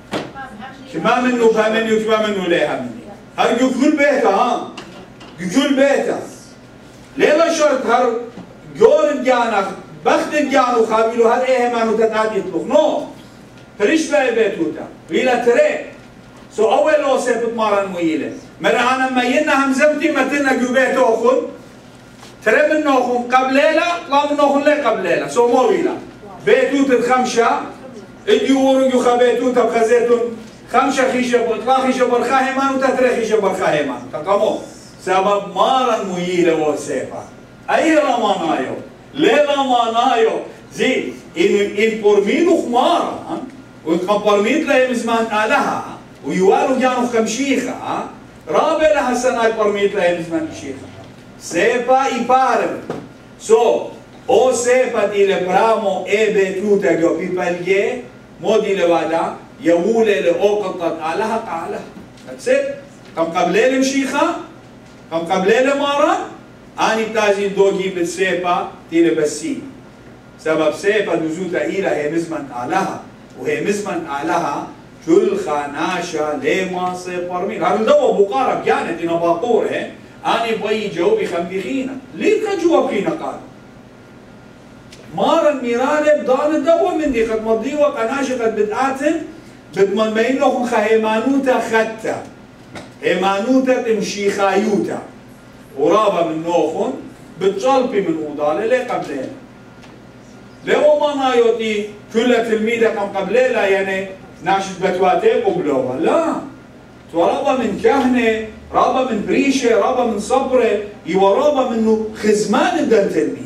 كما منو فهمني وكما منو ليها مني هر جو كل بيتا ها كل بيتا ليلا شرط هر جور الجانا بخت الجانا وخابلو هر ايه مانو تتعدي يطلق نو فريش باي بيتوتا ويلا تري سو اول لو سيبت ماران مويلة مرهانا مينا همزمتي متنا جو بيتا اخون ترى من نوخون قبليلا طلع من نوخون ليه قبليلا سو مو ويلا بيتوت الخمشة الجورن جو خبيتوتا بخزيتون خمسة خيشة بطلا خيشة برخا همان وتترى خيشة برخا همان تقامو سبب مارا مويلة وسيفا أي رمانايو ليه رمانايو زي إن إن برمينو خمارا وإن برميت لهم زمان آلها ويوالو جانو خمشيخة رابع لها سنة برميت لهم زمان شيخة سيفا يبارم سو او سيفا دي لبرامو اي بيتوتا جو بيبالجي مو دي لوادا يولي لأوقطت علىها قالها that's it كم قبلي مشيخة كم قبلي مارا أني بتاجي دوجي بالسيفا تيلي بسي سبب سيفا دوزوتا إيلا هي مزمن علىها وهي مزمن علىها كل خاناشا لما سيبرمين هذا دوا بقارب كانت إنا باقور هي أني بوي جوابي خمبيخينا ليه كان جواب خينا قال مارا ميرالة بدان الدوا من دي قد مضيوة قناشة قد بدآتن بدمن بين لهم خهيمانوتا ختا هيمانوتا تمشي خايوتا ورابا من نوخن بتجلبي من أوضالة ليه قبلين ليه ما نايوتي كل تلميذة كم قبليلا يعني ناشد بتواتي قبلوها لا ورابا من كهنة رابا من بريشة رابا من صبرة يورابا منه خزمان بدن تلميذة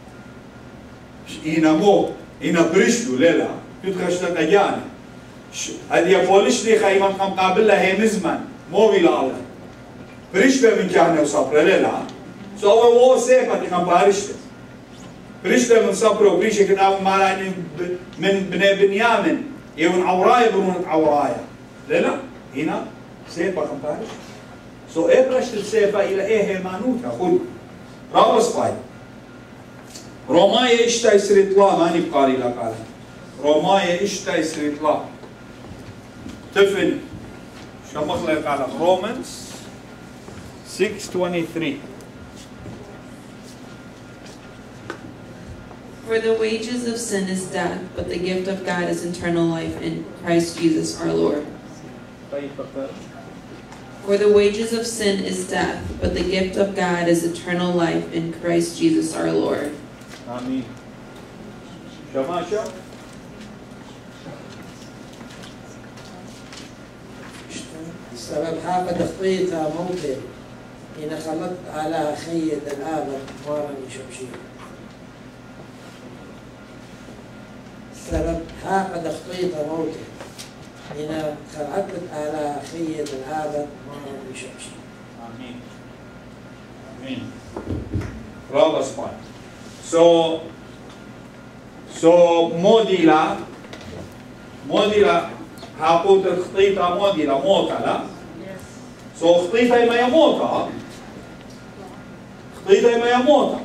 إينا مو إينا بريشلو ليلا تدخشت أجاني هذه بولش لي خايما قم قابلها هي مزمن مو ويلا الله بريشلو من كهنة وصبرة ليلا سو هو سيفا تكم بارشته بريشلو من صبرة وبريشة كنا مالاني من بني بنيامن يون عورايا برون عورايا ليلا هنا سيفا قم بارشته سو ايه برشت السيفا الى ايه هيمانوتا خذ رابس باي رومايا اشتا يسري طلا ماني بقاري لك على رومايا اشتا يسري طلا تفن شو مخلق على رومانس six twenty-three. For the wages of sin is death, but the gift of God is eternal life in Christ Jesus our Lord. For the wages of sin is death, but the gift of God is eternal life in Christ Jesus our Lord. Amen. Shamasha? السبب حافظ خطيتها موتي إن خلطت على خيد الآبر مارني شبشير السبب حافظ خطيتها موتي إن خلطت على خيد الآبر مارني شبشير Amen. Amen. Bravo spot. So, so modila, modila, حاقوت الخطيطة موديلا موتا لا؟ سو خطيطة ما يموتا خطيطة ما يموتا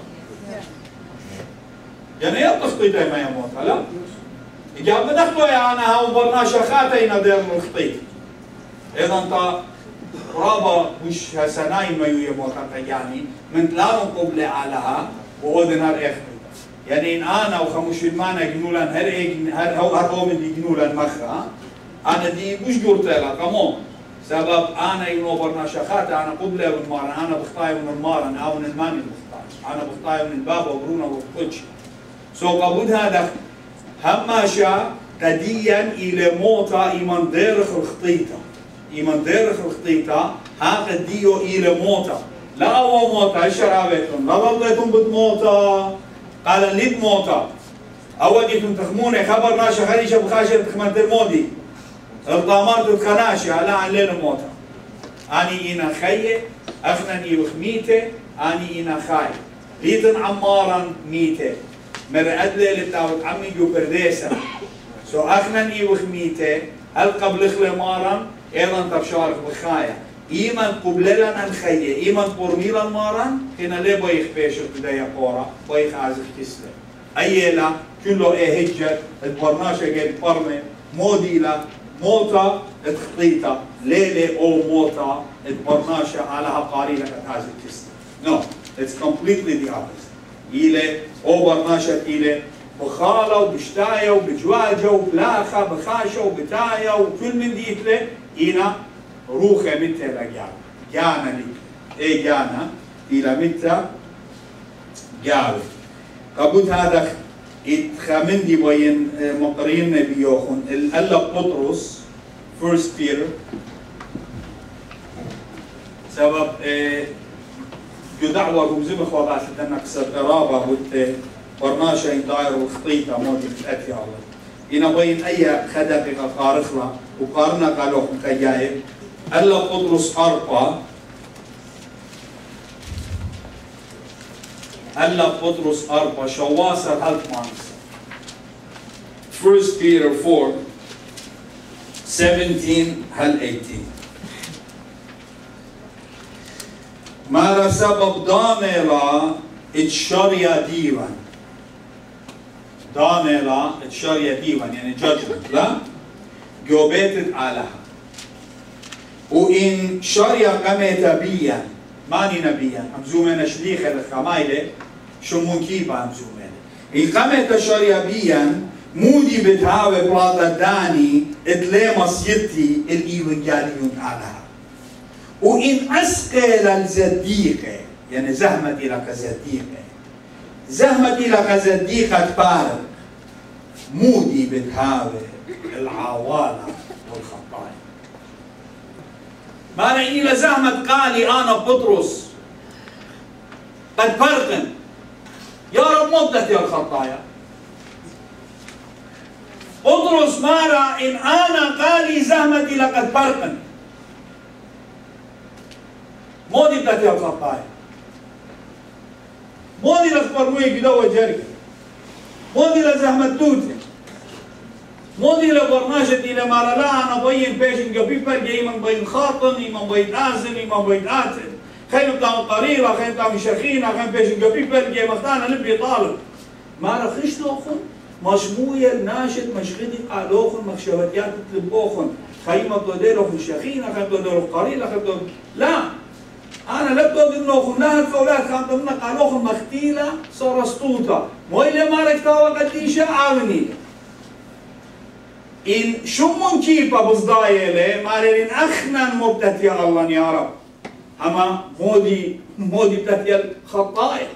يعني يبقى خطيطة ما يموتا لا؟ إجاب بدخلوا يا أنا هاو برناشا خاتينا دير الخطيطة إذا أنت رابا مش هسناي ما يموتا يعني من تلانو قبل علىها وودنا الإخوة يعني إن أنا وخموش المانا جنولان هر هر هو هر من جنولان مخا أنا دي مش قلت لها كمان سبب أنا ينو برناشخات أنا قبله والمارن أنا بختاي من المارن أو من الماني بختاي أنا بختاي من البابا وبرونا وبتوتش سو قبود هذا هماشا قديا إلى موتا إيمان ديرخ الخطيطة إيمان ديرخ الخطيطة هذا ديو إلى موتا لا هو موتا الشرابتهم لا ضليتم بتموتا قال لي بموتا أول جيتم تخموني خبر ناشا خليشة بخاشة تخمنت المودي الطامات الخناشة لا عن ليل موتا أني إنا خيه أخنني وخميته أني إنا خاي ليتن عمارا ميته مرقد ليلة تاوت عمي جو برديسا سو أخنني وخميته هل قبل خلي مارا أيضا تبشارك بخايا إيمان قبللا نخيه إيمان قرميلا مارا هنا ليه بيخ بيشر بدايا قورا بيخ عازق كسلة أيلا كله إيه هجر البرناشة قد برمي موديلا موتا اتخطيتا ليلة أو موتا اتبرناشا على قاريلة كتاز الكسر. No, it's completely the opposite. إلى أو برناشا إلى بخالة وبشتاية وبجواجة وبلاخة بخاشة وبتاية وكل من ديتله إنا روخة متى لجانا جانا لي إيه جانا إلى متى جاوي قبض هذا اتخامندي وين مقرين بيوخن الألا بطرس First Peter سبب جو دعوة وزم خوابات لدنك سرقرابة وت برناشا داير الخطيطة موجود في الأتي الله إنا وين أي خدقة قارخلا وقارنا قالوا كجايب ألا بطرس أربعة ألا بطرس أربعة شواصر هالك مانس First Peter four seventeen هل eighteen ما سبب دانيلا اتشاريا ديوان دانيلا اتشاريا ديوان يعني judgment لا جوبيتت علىها وإن شاريا قمت بيا ماني نبيا أمزومنا شليخة الخمايلة شو منكيبا أمزومنا إقامة شريابيا مودي بتهاوي بلاطة داني اتلي مصيتي الإيوانجاليون علىها وإن أسقى للزديقة يعني زهمتي لك زديقة زهمتي لك زديقة تبارك مودي بتهاوي العوالة والخطايا ما رأيني لزهمة قالي أنا بطرس قد فرقن يا رب مدتي الخطايا بطرس مارا إن أنا قالي زهمتي لقد فرقن مودي بتاتي الخطايا مودي لفرموي كده وجري مودي لزهمة توتي مودي لبرناجتي لمارا لا أنا بين بيشن قبيبر جاي من بين خاطن من بين آزل من بين آتل خيم بتاعو قريرة خيم بتاعو شخينة خيم بيشن قبيبر جاي مختانا لبي طالب مارا خش لوخن مشموية الناشد مشغدي قالوخن مخشوتيات تلبوخن خيمة بتوديلوخن شخينة خيم بتوديلوخن قريرة خيم بتوديلوخن لا أنا لا بتوديلوخن لا هالقولات خيم بتوديلوخن قالوخن مختيلة صار سطوطة مو إلا ما ركتاوا قديشة عاوني إن شمون كيبا بصدايلة مالين أخنا مبتتي الله يا رب أما مودي مودي بتتي الخطايا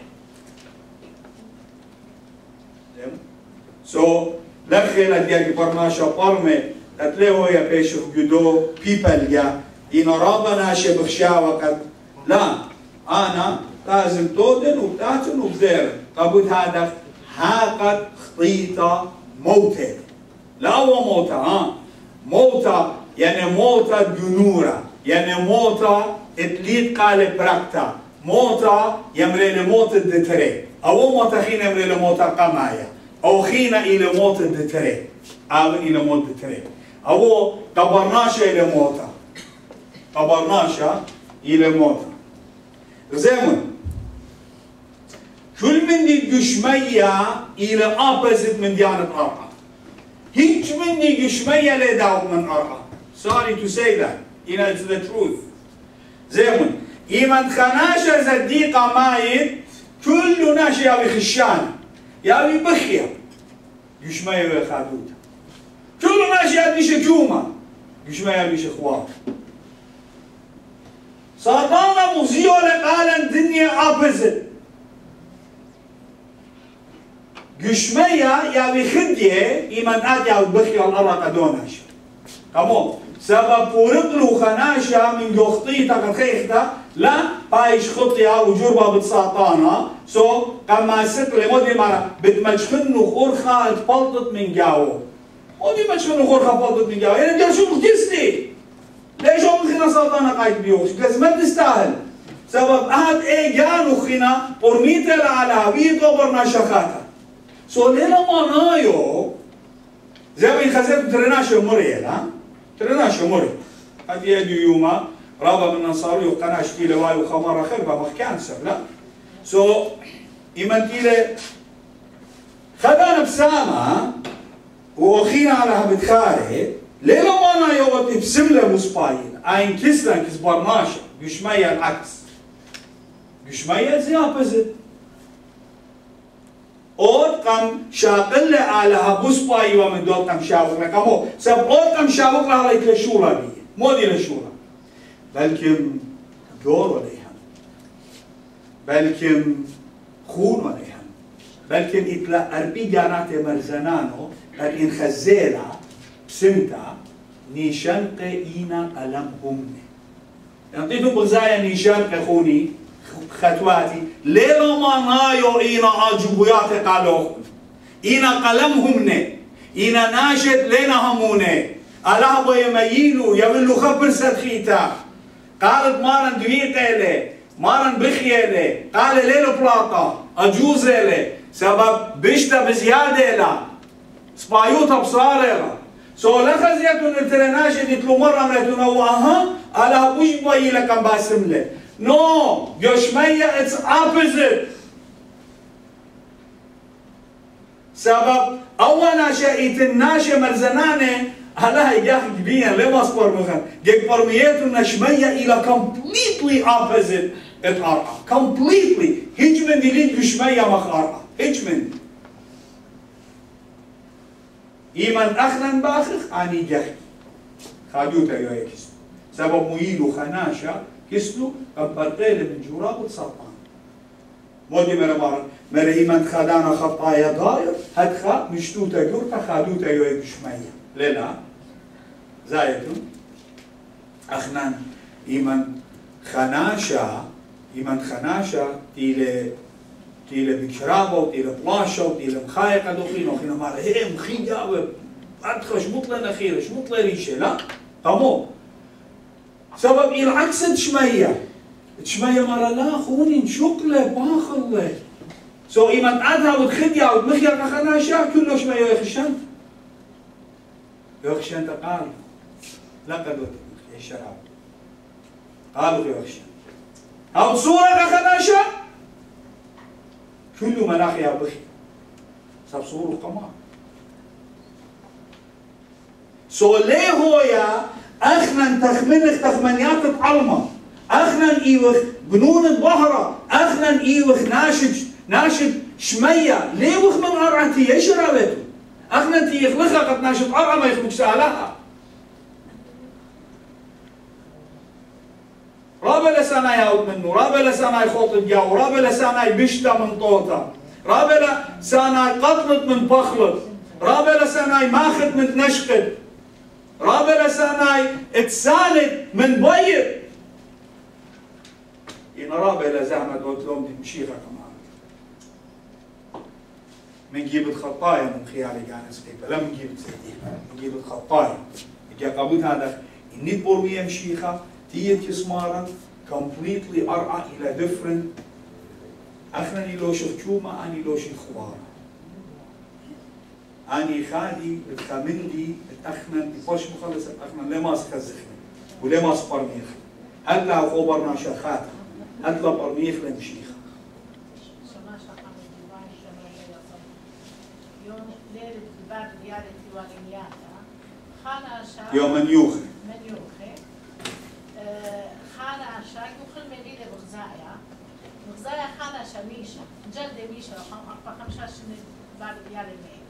سو لخيلا ديالي برناشا برمي تتلهو يا بيشوف جدو بيبل يا إن رابنا شبخشا وقت لا أنا لازم تودن وبتاتن وبذير قبل هذا هاقت خطيطة موتة لا هو موتة ها موتة يعني موتة جنورة يعني موتة اتليت قال براكتا موتة يمري لموت الدتري أو موتة خين يمري لموت قمايا أو خين إلى موت الدتري أو إلى موت الدتري أو قبرناشا إلى موتة قبرناشا إلى موتة زمن كل من دي جشمية إلى أبزت من ديانة أرقى هيك من دي جشمية لداوت من أرقى sorry to say that you know it's the truth زمن إيمان خناشا زديقة مايت كل ناش يابي خشان يابي بخيا جشمية وخادوتا كل ناش يابي شكومة جشمية يابي شخوات ساطانا مزيو لقال الدنيا أبزت جشمية يابي خدية إيمان آت يابي بخيا الأرقى دوناش كمو سبب فورقلو خناشا من جوختيتا كخيختا لا بايش خطيا وجربة بتساطانا سو كما ستر مودي مرة بتمشخنو خورخا اتبلطت من جاو مودي مشخنو خورخا اتبلطت من جاو يعني انت شو بتسلي ليش هو مخينا ساطانا قايت بيوش بس ما تستاهل سبب هاد ايه جانو خينا برميتا على هويتو برنا شخاتا سو ليلا ما نايو زي ما يخزر ترناشو مريلا ترناشو مري هاد يدو يوما رابا من نصاري وقناش كيلة واي وخمارة خربة ما كانسر لا سو إيمان كيلة خدانا بسامة وأخينا على هبتخاري ليلا مانا يوغت بسملة مصباين عين كسلان كسبرناشا جشمية العكس جشمية زي أبزت اور قم شاقل على هبوسباي ومن دول قم شاوق لكمو سب اور قم شاوق لها لك لشورة بي مودي لشورة بلكم دور عليهم بلكم خون عليهم بلكم إطلاع أربي جانات مرزنانو لكن خزيلا بسمتا نيشان قينا قلمهم ينطيتم بغزايا نيشان قخوني خطواتي ليلو ما نايو إينا عجبويات قالوخن إينا قلمهم نه إينا ناشد لينا همونه الله بيمينو يولو خبر سدخيتا قالت مارن دويقيلي مارن بخيلي قال ليلو بلاطة أجوزيلي سبب بشتا بزيادة لا سبايوتا بصاريلا سو لخزيتون الترناشد يتلو مرة مرتون هو أها الله بوش بيلكم باسمله No, Yoshmaya, it's opposite. سبب أول شيء الناشة مرزنانة على يجاك بيان لما صبر مخن جك برميته النشمية إلى completely opposite الأرقى completely هيج من دليل يشمية مخارقة هيج من إيمان أخنا باخخ أني جهي خادوتا يوكس سبب ميلو خناشا كسلو قبرقيل من جوراب السرطان مودي مرة مرة مرة إيمان خدانا خطايا ضاير هدخا مشتوتا جورتا خادوتا يوكس مية للا زايدون أخنا إيمان خناشا إيمان خناشا تيلي تيلي بكشرابة وتيلي بلاشة وتيلي مخايقة دوخين وخينا مالا هي مخيجة أدخل شمط لنا خير شمط لنا ريشة لا تمام سبب العكس تشمية تشمية مرة لا خوني نشكله باخله سو إيمان أدها وتخديا وتمخيا كخناشا كله شمية يخشان يخشان تقال لا قدوت الشراب قالوا يخشان أو صورة كخناشا كله مناخ يا بخي سب صورة قمار سو ليه هو يا أخنا تخمنخ تخمنيات تعلمة أخنا إيوخ بنون الظهرة أخنا إيوخ ناشج ناشج شمية ليه وخ من أرعتي إيش رابطه أخنا تي يخلقها قد ناشج أرعى ما يخلق سألها رابع لسانا يهود منه رابع لسانا يخوط الجو رابع لسانا يبشتا من طوطة رابع لسانا يقطلت من بخلط رابع لسانا يماخد من نشقد رابع لساناي اتسالت من بير إن رابع لزعمة دوتلوم دي مشيخة كمان من جيب الخطايا من خيالي كان سكيبة لا من جيب سيديها من جيب الخطايا إجا قبول هذا إني بورمية مشيخة تيت كسمارا completely أرعى إلى different أخنني لو شخشومة أني لو شخوارا أني خادي بتخمن لي بتأخنا بفش مخلص الأخنا لما سخزخنا ولما سبرميخ هلا خبرنا شخاتا هلا برميخ لمشيخ يوم ليلة بعد زيارة ديوانياتا خانا شا يوم من يوخي من يوخي خانا شا يوخل مدينة بغزايا بغزايا خانا شا ميشا جلد ميشا رقم خمسة سنين بعد زيارة مين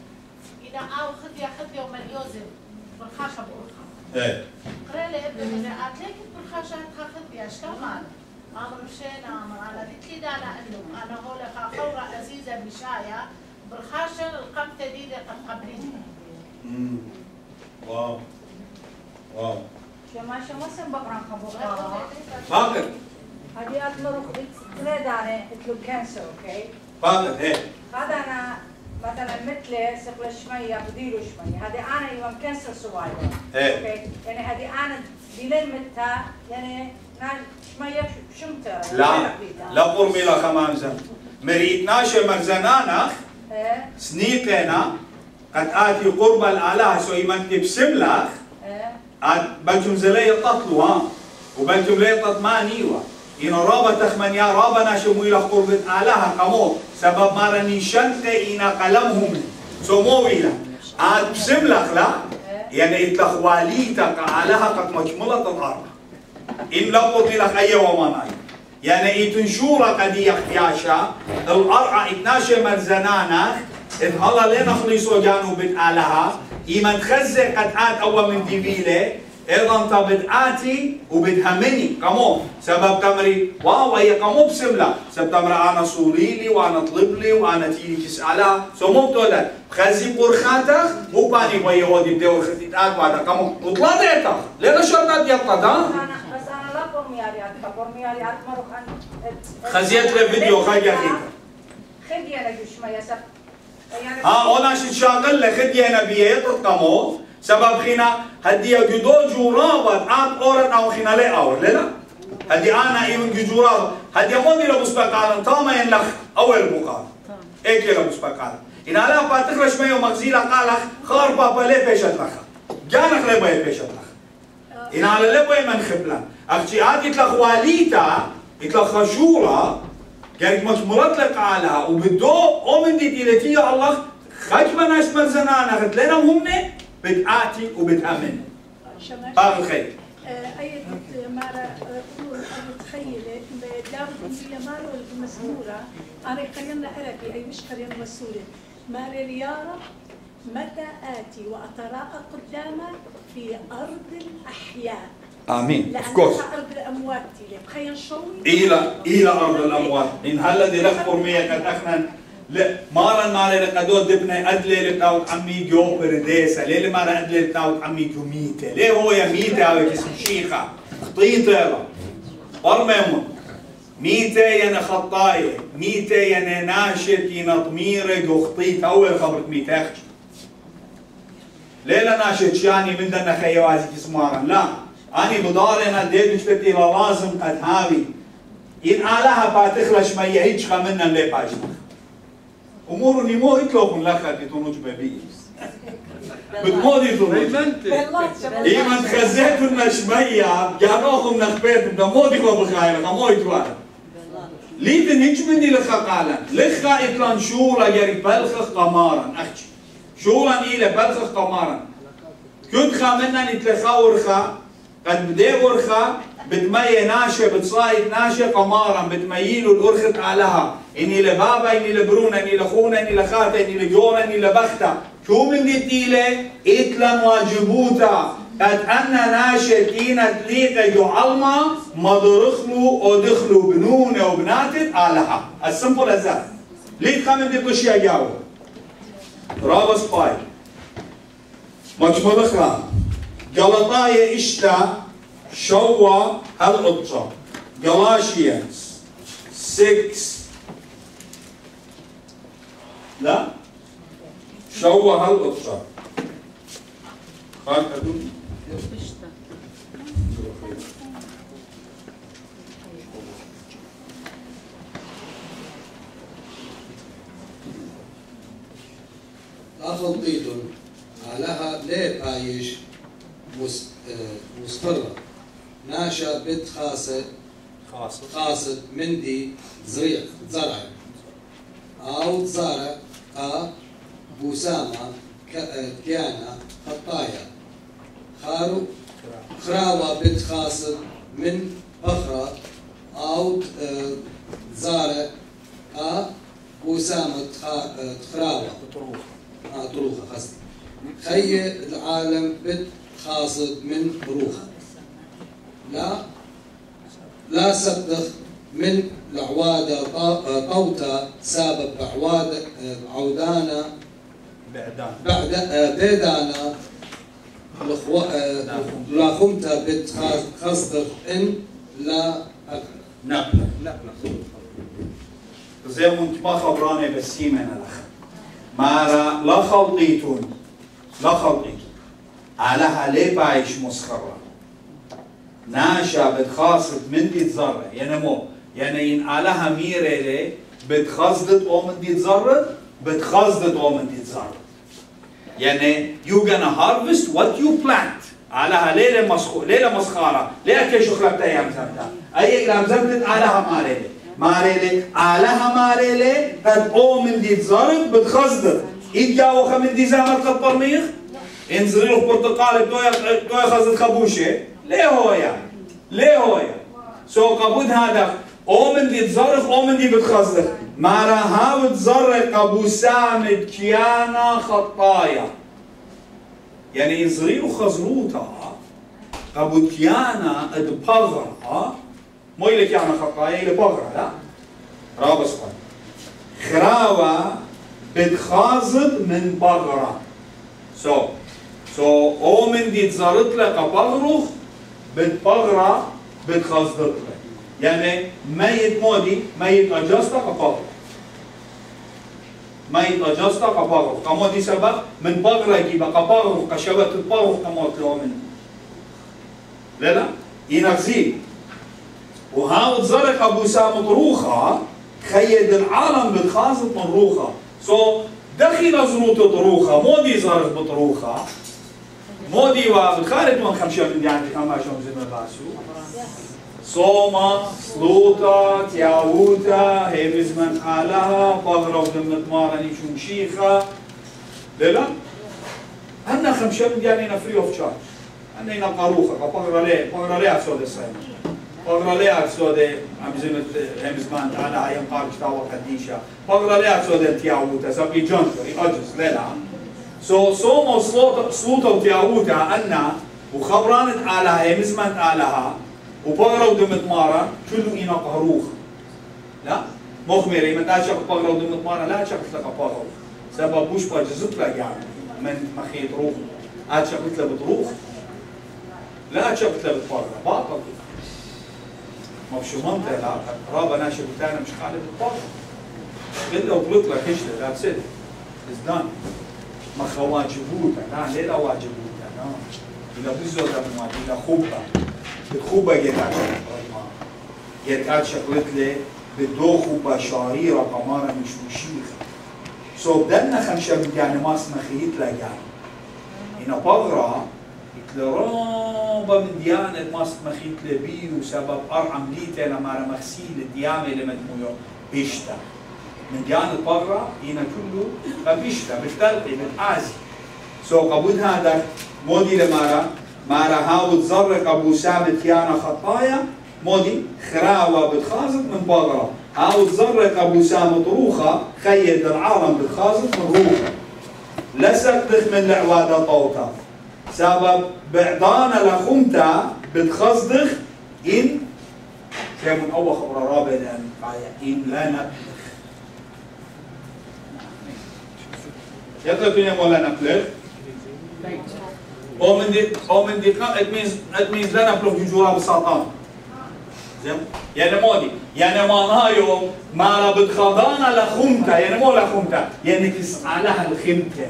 إذا أو خذ يا خذ يوم اليوزن بالخاشة بورخة. إيه. قرأ لي ابن من أتلاقي بالخاشة تاخذ يا شكمان. أمر مشينا أمر على ذيك كده أنا إنه أنا هو لك خورة عزيزة بشاية بالخاشة القم تديدة قد قبلينها. امم. واو. واو. شما شما سن بقران خبوقها. باقر. هذه أطلع تريد على تلو كانسر أوكي. باقر إيه. هذا أنا مثلا مثل سقل شمية بديله شمية هذه أنا يوم كانسر صغير إيه. يعني هذه أنا ديلين متها يعني شمية شمتة لا لا قرمي لا كمان زم مريتناش مرزنانا إيه. سنيقنا قد آتي قرب الآلهة سو يمن تبسم لك إيه. عاد بنتم زلي تطلوا ها وبنتم لي تطمانيوا إن رابا تخمن يا رابا ناشمو إلى قرب الآلهة قمو سبب مارني شنق إن قلمهم سمويلا عاد بسم لك لا يعني إتلخواليتك آلهة قد مجملة الأرض إن لقط لك أي ومناي يعني إتنشورة قد يخياشا الأرعى إتناشي مرزنانا إذ هلا لنا خليصو جانو بالآلهة إيمان تخزق قد آت أول من ديبيلة أيضا تبدآتي وبدهمني كمو سبب تمري واو هي كمو بسملة سبب تمري أنا صوريلي وأنا طلب لي وأنا تيجي كسألها سو مو بتولد خزي قرخاتك مو باني بيا ودي بدور خديت آت وهذا كمو وطلعتك لأن شرطات يطلع بس أنا لا برمياريات برمياريات مروح عن خزيت لي فيديو خاجة خيطة خدي أنا جوش ما يسب ها أنا شو شاغل لي خدي أنا بيه كمو سبب خينا هدي جدو جورابات عاد أورد أو خينا لي أور لا هدي أنا إيمن جوراب هدي مودي لمسبقان تاما ينلخ أول بقال إيه كلا مسبقان إن على باتخرج ما يوم مغزيلا قالخ خار بابا ليه بيشت لخ جانخ ليه بيه بيشت لخ إن على ليه بيه من خبلا أختي عاد يتلخ واليتا يتلخ خشورة قالت مجمرت لك علىها وبدو أمن دي تيلتي يا الله خجما ناس مرزنانا قلت لنا هم بدآتي وبتأمن باب الخير أي مرة متخيلة داود هي مارو المسؤولة أنا قرينا عربي أي مش قرينا مسؤولة ماري يا رب متى آتي وأتراءى قدامك في أرض الأحياء. آمين. لأنها أرض الأموات تيلي بخير شوي. إلى إلى أرض الأموات. إن هلا دي لك قرمية قد أخنا لا مارا مارا لقدود دبنا أدلي لقاوت عمي جو برديسة ليه مارا أدلي لقاوت عمي جو ميتة ليه هو يا ميتة أو جسم شيخة خطيطة برممون ميتة ينا خطاية ميتة ينا ناشط ينا طميرة جو خطيطة أول خبرت ميتة أخش ليه لا ناشط شاني من دنا خيوازي جسمارا لا أنا بدارنا ديد مشتتي لازم قد هاوي إن آلها باتخلش ما يهيج خمنا اللي باجنا أمورني مو يطلقون لك تونج ببي بتمودي تونج إيمان تخزيت النشمية جانوهم نخبيت بمودي كو بخايل خمو يتوار ليتن هيج مني لخا قالا لخا إطلان شورا يري بلخ قمارا أخش شورا إلى بلخ قمارا كنت خامنا نتلخاور خا قد بدي ورخا بتمي ناشة بتصايد ناشة قمارا بتميلوا الأرخت علىها إني لبابا إني لبرونا إني لخونا إني لخاتا إني لجورا إني لبختا شو من ديتيلة إتلان واجبوتا قد أنا ناشة كينا تليقة جو علما ما درخلوا أو دخلوا بنونة وبناتت علىها السمبل as that ليه تخمن دي قشيا جاوة رابس باي مجموعة خلال غلطايا اشتا شوا هالقطة Galatians six لا شوا هالقطة خالد أدوني لا خلطيتن علىها ليه بايش مستقرة ناشا بنت خاصة خاصة مندي زريق زرع أو زرع أ بوسامة كيانا خطايا خارو خراوة بنت خاصة من بخرة أو زرع أ بوسامة خراوة آه طروخة قصدي خي العالم بنت خاصد من روخة لا لا صدق من العوادة طوطة سبب عوادة عودانا بعد بيدانا لا خمتة بنت خاصد إن لا نقلة نقلة زي ما انت ما خبراني بس من الأخ ما لا خلطيتون لا خلطيتون علىها ليه بايش مسخرة ناشا بتخاصد من دي تزرع يعني مو يعني إن علىها ميرة ليه بتخاصدت أو من دي تزرع بتخاصدت أو من دي تزرع يعني you gonna harvest what you plant علىها ليه مسخو ليه مسخرة ليه كيشو خلقتها يا مزمتها أي إلى مزمتت علىها ماريلي ماريلي علىها ماريلي قد أو من دي تزرع بتخاصدت إتجاوخة من دي زامر قد برميخ انزل له برتقال توي خزت خبوشه ليه هو يعني ليه هو يعني سو قبود هذا او من دي تزرق او من دي بتخزق مارا هاو تزرق ابو سامد كيانا خطايا يعني انزل له خزروطها قبود كيانا اد بغرة مو يلي كيانا خطايا يلي بغرة لا رابس خراوة بتخازد من بغرة سو سو او من دي تزارت لك بغروخ بتبغرة بتخزدت لك يعني ميت مودي ميت اجاستا كبغروخ ميت اجاستا كبغروخ كمودي سبب من بغرة يجيب كبغروخ كشبت البغروخ كموت له من لا لا ينغزي وهاو تزرق ابو سام طروخة خيد العالم بتخازد من روخة سو دخل زروط طروخة مودي زرق بطروخة مودي وبتخارج من خمسة من دي عندي كم عشان زي ما باسو صوما سلوطة تياوتا هيبز من حالها بغرة ودمت مارني شو مشيخة لا لا أنا خمسة من دي عندنا فري اوف تشارج عندنا قاروخة بغرة ليه بغرة ليه أسود السنة بغرة ليه أسود عم زي ما هيبز من حالها يوم قارج تاوى قديشة بغرة ليه أسود تياوتا سبي جنطري أجلس لا لا سو صوموا صلوتا وتياوتا أنا وخبرانت آلها مزمنت آلها وبغرة ودمت مارا كله إنا قهروخ لا مخمري ما تاشق بغرة ودمت مارا لا تشق لك بغرة سبب بوش بجزت لك يعني من مخيط روح أتشقت له بتروخ لا أتشقت له بتبغرة باطل ما بشو منطقة لا رابا ناشي بتاعنا مش قاعدة بتبغرة إلا وطلق لك إيش لا بسد إزدان ما خواجبوتا لا ليلا واجبوتا لا إلا بزوتا ما إلا خوبا بخوبا يتعشق يتعشق لتلي بدو خوبا شعيرة قمارة مش مشيخة سو بدنا خمسة يعني ماس مخيط لا يعني إنا بغرة يتلرابا من ديانة ماس مخيط لبي وسبب أرعم ليتا لما مخسيل الديامة لما تمويو بيشتا من ديانة بغرة هنا كله بيشتا بالتلقي بالعازي سو قبود هذا مودي لمارا مارا هاو تزرق أبو ثابت يانا خطايا مودي خراوة بتخازط من بغرة هاو تزرق أبو ثابت روخة خيد العالم بتخازط من روخة لسك دخ من العوادة طوطة سبب بعضانا لخمتا بتخزدخ إن كمن أول خبر رابع لأن إن لا نبلغ يطلق فينا ولا نبلغ أو من دي أو من دي it means it means لا نبلغ بجورا بساطان زين يعني مودي يعني معناها يوم ما ربط خضانا لخمتا يعني مو لخمتا يعني تسعى لها الخمتا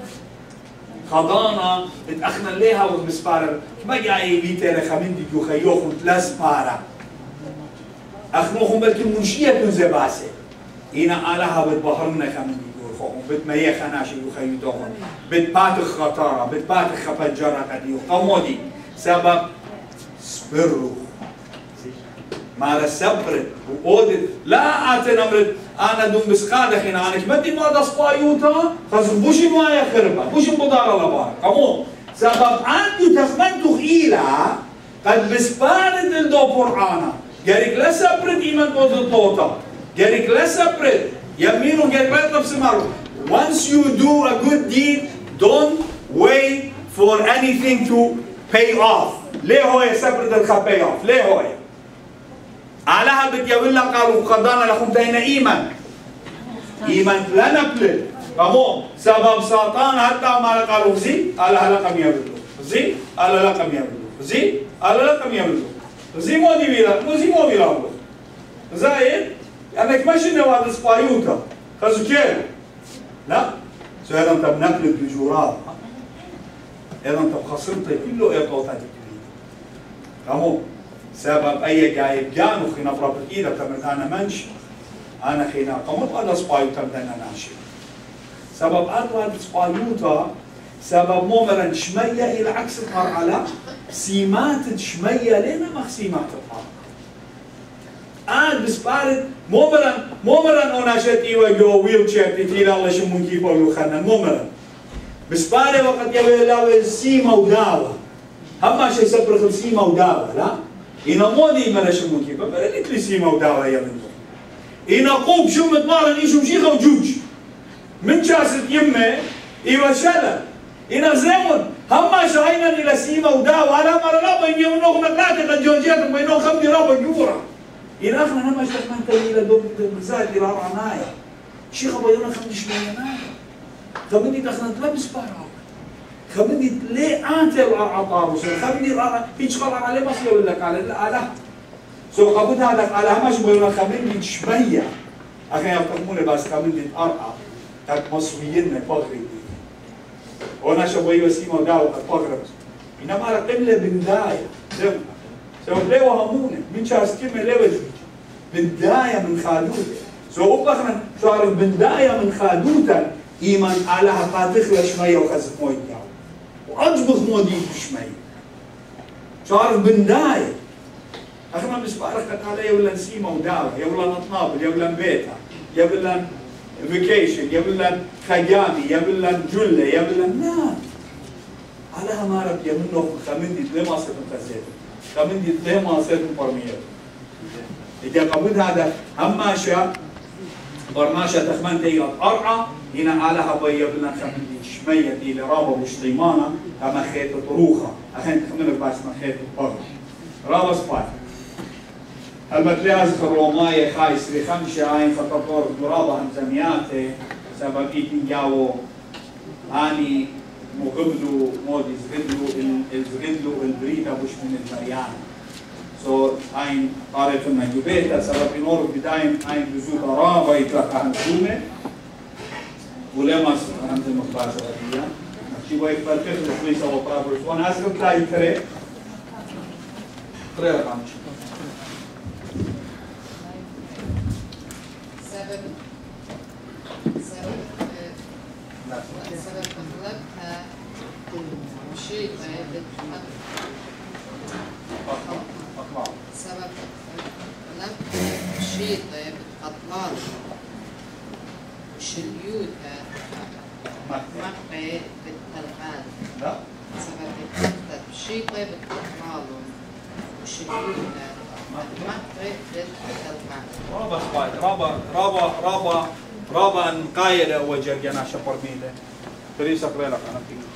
خضانا اتأخنا ليها وبسبارة ما جاي بيتر خمين دي يخيوخم ثلاث بارة أخنوخم بلكي منشية زباسة هنا آلها بتبهرنا خمين دي يخوخم بتميخ خناشي يخيوتوخم بتباتخ خطارة بتباتخ خفجارة قديو قمودي سبب سبرو مارا صبر وقودت لا أتنا مرد أنا دوم بسقادة خنا أنا كمدي ما دسبايوتا خاص بوشي ما يخربها بوشي بدار الله بار كمو سبب عندي تخمنتو خيلا قد بسبارد الدو قرآنا جارك لا صبرت إيمان بوزن طوطا جارك لا صبرت يمينو جارك لا تبسمارو once you do a good deed don't wait for anything to pay off ليه هو صبرت الخا pay off ليه هو علىها بتجاولا قالوا قضانا لكم تهينا إيمان إيمان لا نبلد كمو سبب سرطان حتى ما قالوا زي على لكم يبلو زي على لكم يبلو زي على لكم يبلو زي مو دي بيلا مو زي مو بيلا زايد أنك ماشي نواد سبايوتا خذوا كير لا سو هذا أنت بنبلد بجورات هذا أنت بخسرت كله إيطوطات كمو سبب أي جاي بيانو خينا برابط إيدا تمرد أنا منش أنا خينا قمت أنا سبايو تمرد أنا ناشي سبب أدوار سبايوتا سبب مومرا شمية إلى عكس المرحلة سيمات شمية لنا مخ سيمات الحرب آد بسبارد مومرا مومرا أنا شتي وجو ويل شير تيلا الله شمون كيف أقول خنا مومرا بسبارد وقت يبي لا سيما وداوة هم شيء سبر سيما وداوة لا إنا مودي ملاش مكيبة بلنت لي سيما وداوة يا منو إنا قوب شو متمارن إيشو مشيخة وجوج من شاسة يمه إيوا شلا إنا زمن هم شاينا إلى سيما وداوة على مرة لا بيني ونوخ مكاتة الجوجيات بينو خمدي رابا جورا إنا أخنا نما شتمان تلي إلى دوم مزاد إلى رعنايا شيخة بيونا خمدي شمينايا خمدي تخنا تلبس بارا خمدي ليه أنت العطار وصل خمدي رأى هيش خلق عليه بس يقول لك على لا سو قبض هذا على همش بيقول خمدي شمية أخي يفتحون بس خمدي أرقى كان مصريين فقري وانا شوي وسيمة وداو فقرة إنما رقم له بنداية زم سو ليه وهمونه من شاس كم ليه وجه بنداية من خالوته سو أبغى شعر بنداية من خالوته إيمان على هقاتخ لشمية وخزف مويد وأجبخ مودي بشمية شعر بنداية أخنا مش بعرف عليه ولا نسيمة وداو يا ولا نطنابل يا ولا بيتها يا ولا فيكيشن يا ولا خيامي يا ولا جلة يا ولا نام على ما رب يا منو خمندي ليه ما صرت مخزيت خمندي ليه ما صرت مبرمية إذا قبض هذا هم شاء برناشا تخمنت هي أرعى هنا علىها بيبلنا خمن شمية إلى رابا بشطيمانا أما خيط طروخة أخين تخمن بس ما خيط بر رابا سباي المتلاز الروماية خايس لخمسة عين فتطور مرابا هم زمياته سبب إيتين جاو هاني مقبلو مودي زغدلو الزغدلو البريدة مش من المريان سو عين قارئة النجوبيتا سبب نور بدايم عين بزوطة رابا يتلقى هنزومة ولما سبحانه المخبار سببية شي بو يكبر كيف الفليسة وطرابرس وانا أسكت لا يتري قرير قامش سبب سبب سبب أغلبها شيء سبب أغلبها شيء بتقطلال وشليوتها مقبة بالتلقان لا سبب أغلبها شيء بتقطلال وشليوتها مقبة بالتلقان رابا سباي رابا رابا رابا رابا نقايلة وجرجنا شبر ميلة فريسة قريلة أنا فيه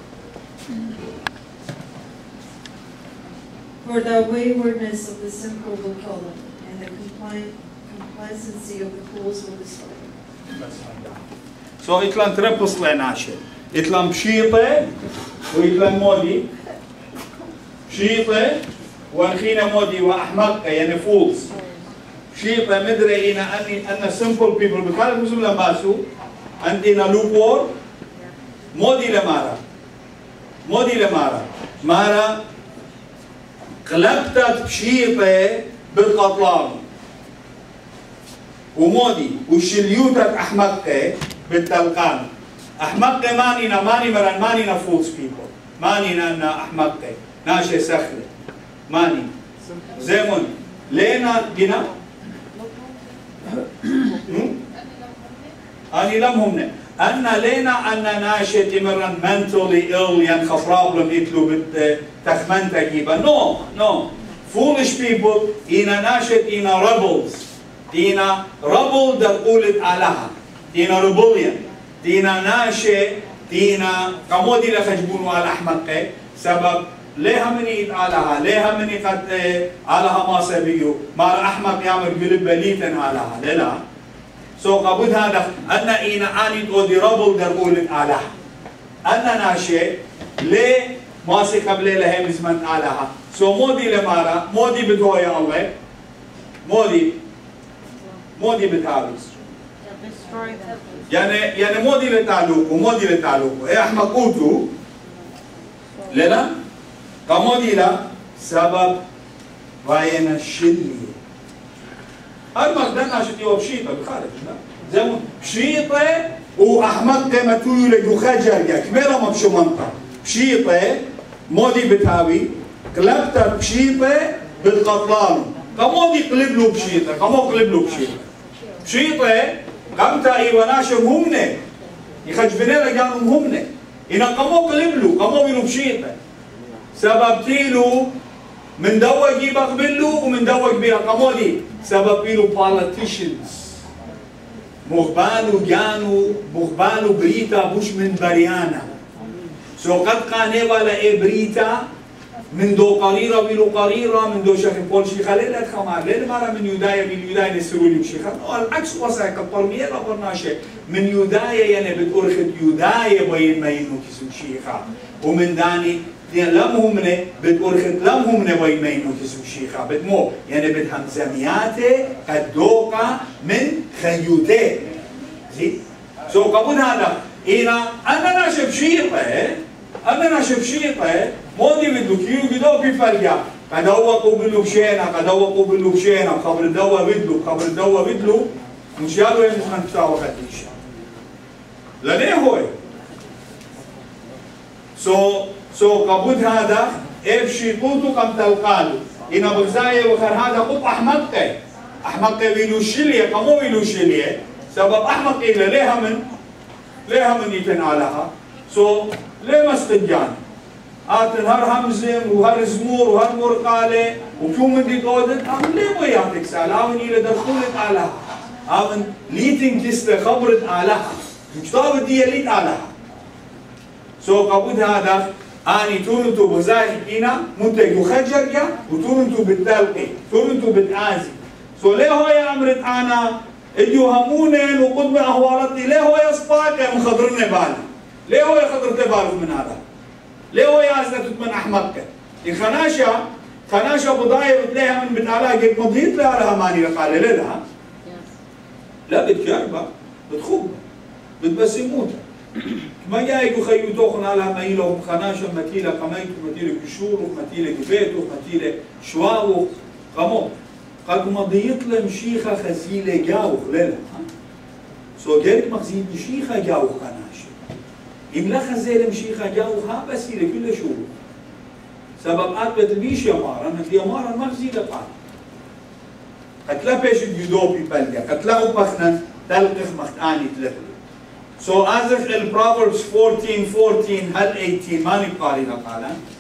For the waywardness of the simple will kill them, and the compli- complacency of the fools will destroy them. So إتلان تربص لناشة إتلان بشيطة وإتلان مودي بشيطة وانخينا مودي وأحمق يعني فولز بشيطة مدري إنا أني أن simple people بخالف مسلم لماسو عندنا لوبور مودي لمارا مودي لمارا مارا قلبتت بشيطة بالقطلان ومودي وشليوتت أحمقة بالتلقان أحمقة مانينا ماني مران مانينا فولس بيبل مانينا أنا أحمقة ناشي سخلة ماني زيمون لينا جنا أني لم همنا أنا لينا أن ناشي تمرن mentally ill ينخ problem إتلو بت تخمنتا كيبا no no foolish people إنا ناشد إنا rebels إنا rebel در قولت علىها إنا rebellion إنا ناشي إنا كمودي لخجبونوا على أحمقه سبب ليها مني علىها ليها مني قد علىها ما سبيو ما أحمق يعمل قلب بليتا علىها لا سو قبض هذا أن إنا آني تودي rebel در قولت علىها أنا ناشي ليه ماسي قبل لها مزمن علىها سو مودي لمارا مودي بدوه يا الله مودي مودي بتعالي يعني يعني مودي لتعلوق ومودي لتعلوق يا احمقوتو لا كمودي لا سبب باين الشلي هل دنا شتي بشيطه بخارج زي بشيطه واحمق متو يلقوا خجر يا كبيره ما بشو منطقه بشيطه مودي بتهاوي قلبتها بشيطه بالقطلان كمودي قلب له بشيطه كمو قلب له بشيطه بشيطه قمتا ايواناشم همنه يخجبنا لجانهم همنه إن كمو قلب له كمو بيلو بشيطه سبب تيلو من دوا يجيب قبله ومن دوا كبيره كمودي سبب بيلو politicians مغبانو جانو مغبانو بريتا بوش من بريانا سو قد قاني ولا إبريتا من دو قريرة بلو قريرة من دو شيخ بول شيخة ليلة خمار ليلة مرة من يودايا من يودايا نسرولي بشيخة العكس وصاك الطرمية لبرناشة من يودايا يعني بتورخت يودايا بين ما ينو كسو شيخة ومن داني لم همنه بتورخت لم همنه بين ما ينو كسو شيخة بتمو يعني بدهم زمياته قد دوقة من خيوته زي سو قبول هذا إنا أنا ناشب شيطة أنا ناشب شيطة مودي بدو كيو بدو بيفرجع كدوا قبلو بشينا كدوا قبلو بشينا خبر الدوا بدلو خبر الدوا بدلو مش يالو يمس من تساوى خديش لنيه هو سو سو قبول هذا إف شيطوتو كم تلقالو إنا بغزاية وخر هذا قط أحمقه أحمقه بيلو شليه كمو بيلو شليه سبب أحمق إلا ليها من ليها من يتنالها سو ليه ما استجان آتن هر همزم وهر زمور وهر مرقالة وكو من دي قودت أم ليه ما يعطيك سالة أوني لدخولت علىها هاون ليتن كسر خبرت آلها مشتاق دي ليت آلها سو قبود هذا اني تورنتو بغزاي حكينا منتج خجرجا وتورنتو بالتلقي تورنتو بالآزي سو ليه هو يا امرت انا اجوا همونين وقدم اهوالتي ليه هو يصفاك يا مخضرني بالي ليه هو يخضرتي بالك من هذا ليه هو يا ازلتت من احمقك الخناشة خناشة بضايع بتلاقيها من بتعلاها قد مضيت لها لها ماني لقال لها لا بتجربها بتخوبها بتبسموتها ما جايكو خيو توخن على مايلو خناشة متيلة قميتو متيلة كشورو متيلة جبيتو متيلة شواو قمو قد مضيت لمشيخة خزيلة جاوخ لها سو جايك مخزين مشيخة جاوخ خناشة إن لا خزيلة مشيخة جاوخ ها بسيلة كل شورو سبب أثبت البيش يا مارا مثل يا مارا مخزيلة قال قد لا بيش الجدوبي بلقى قد لا أبخنا تلقخ مختاني تلقل So as if in Proverbs fourteen fourteen هل eighteen ما نقاري قالا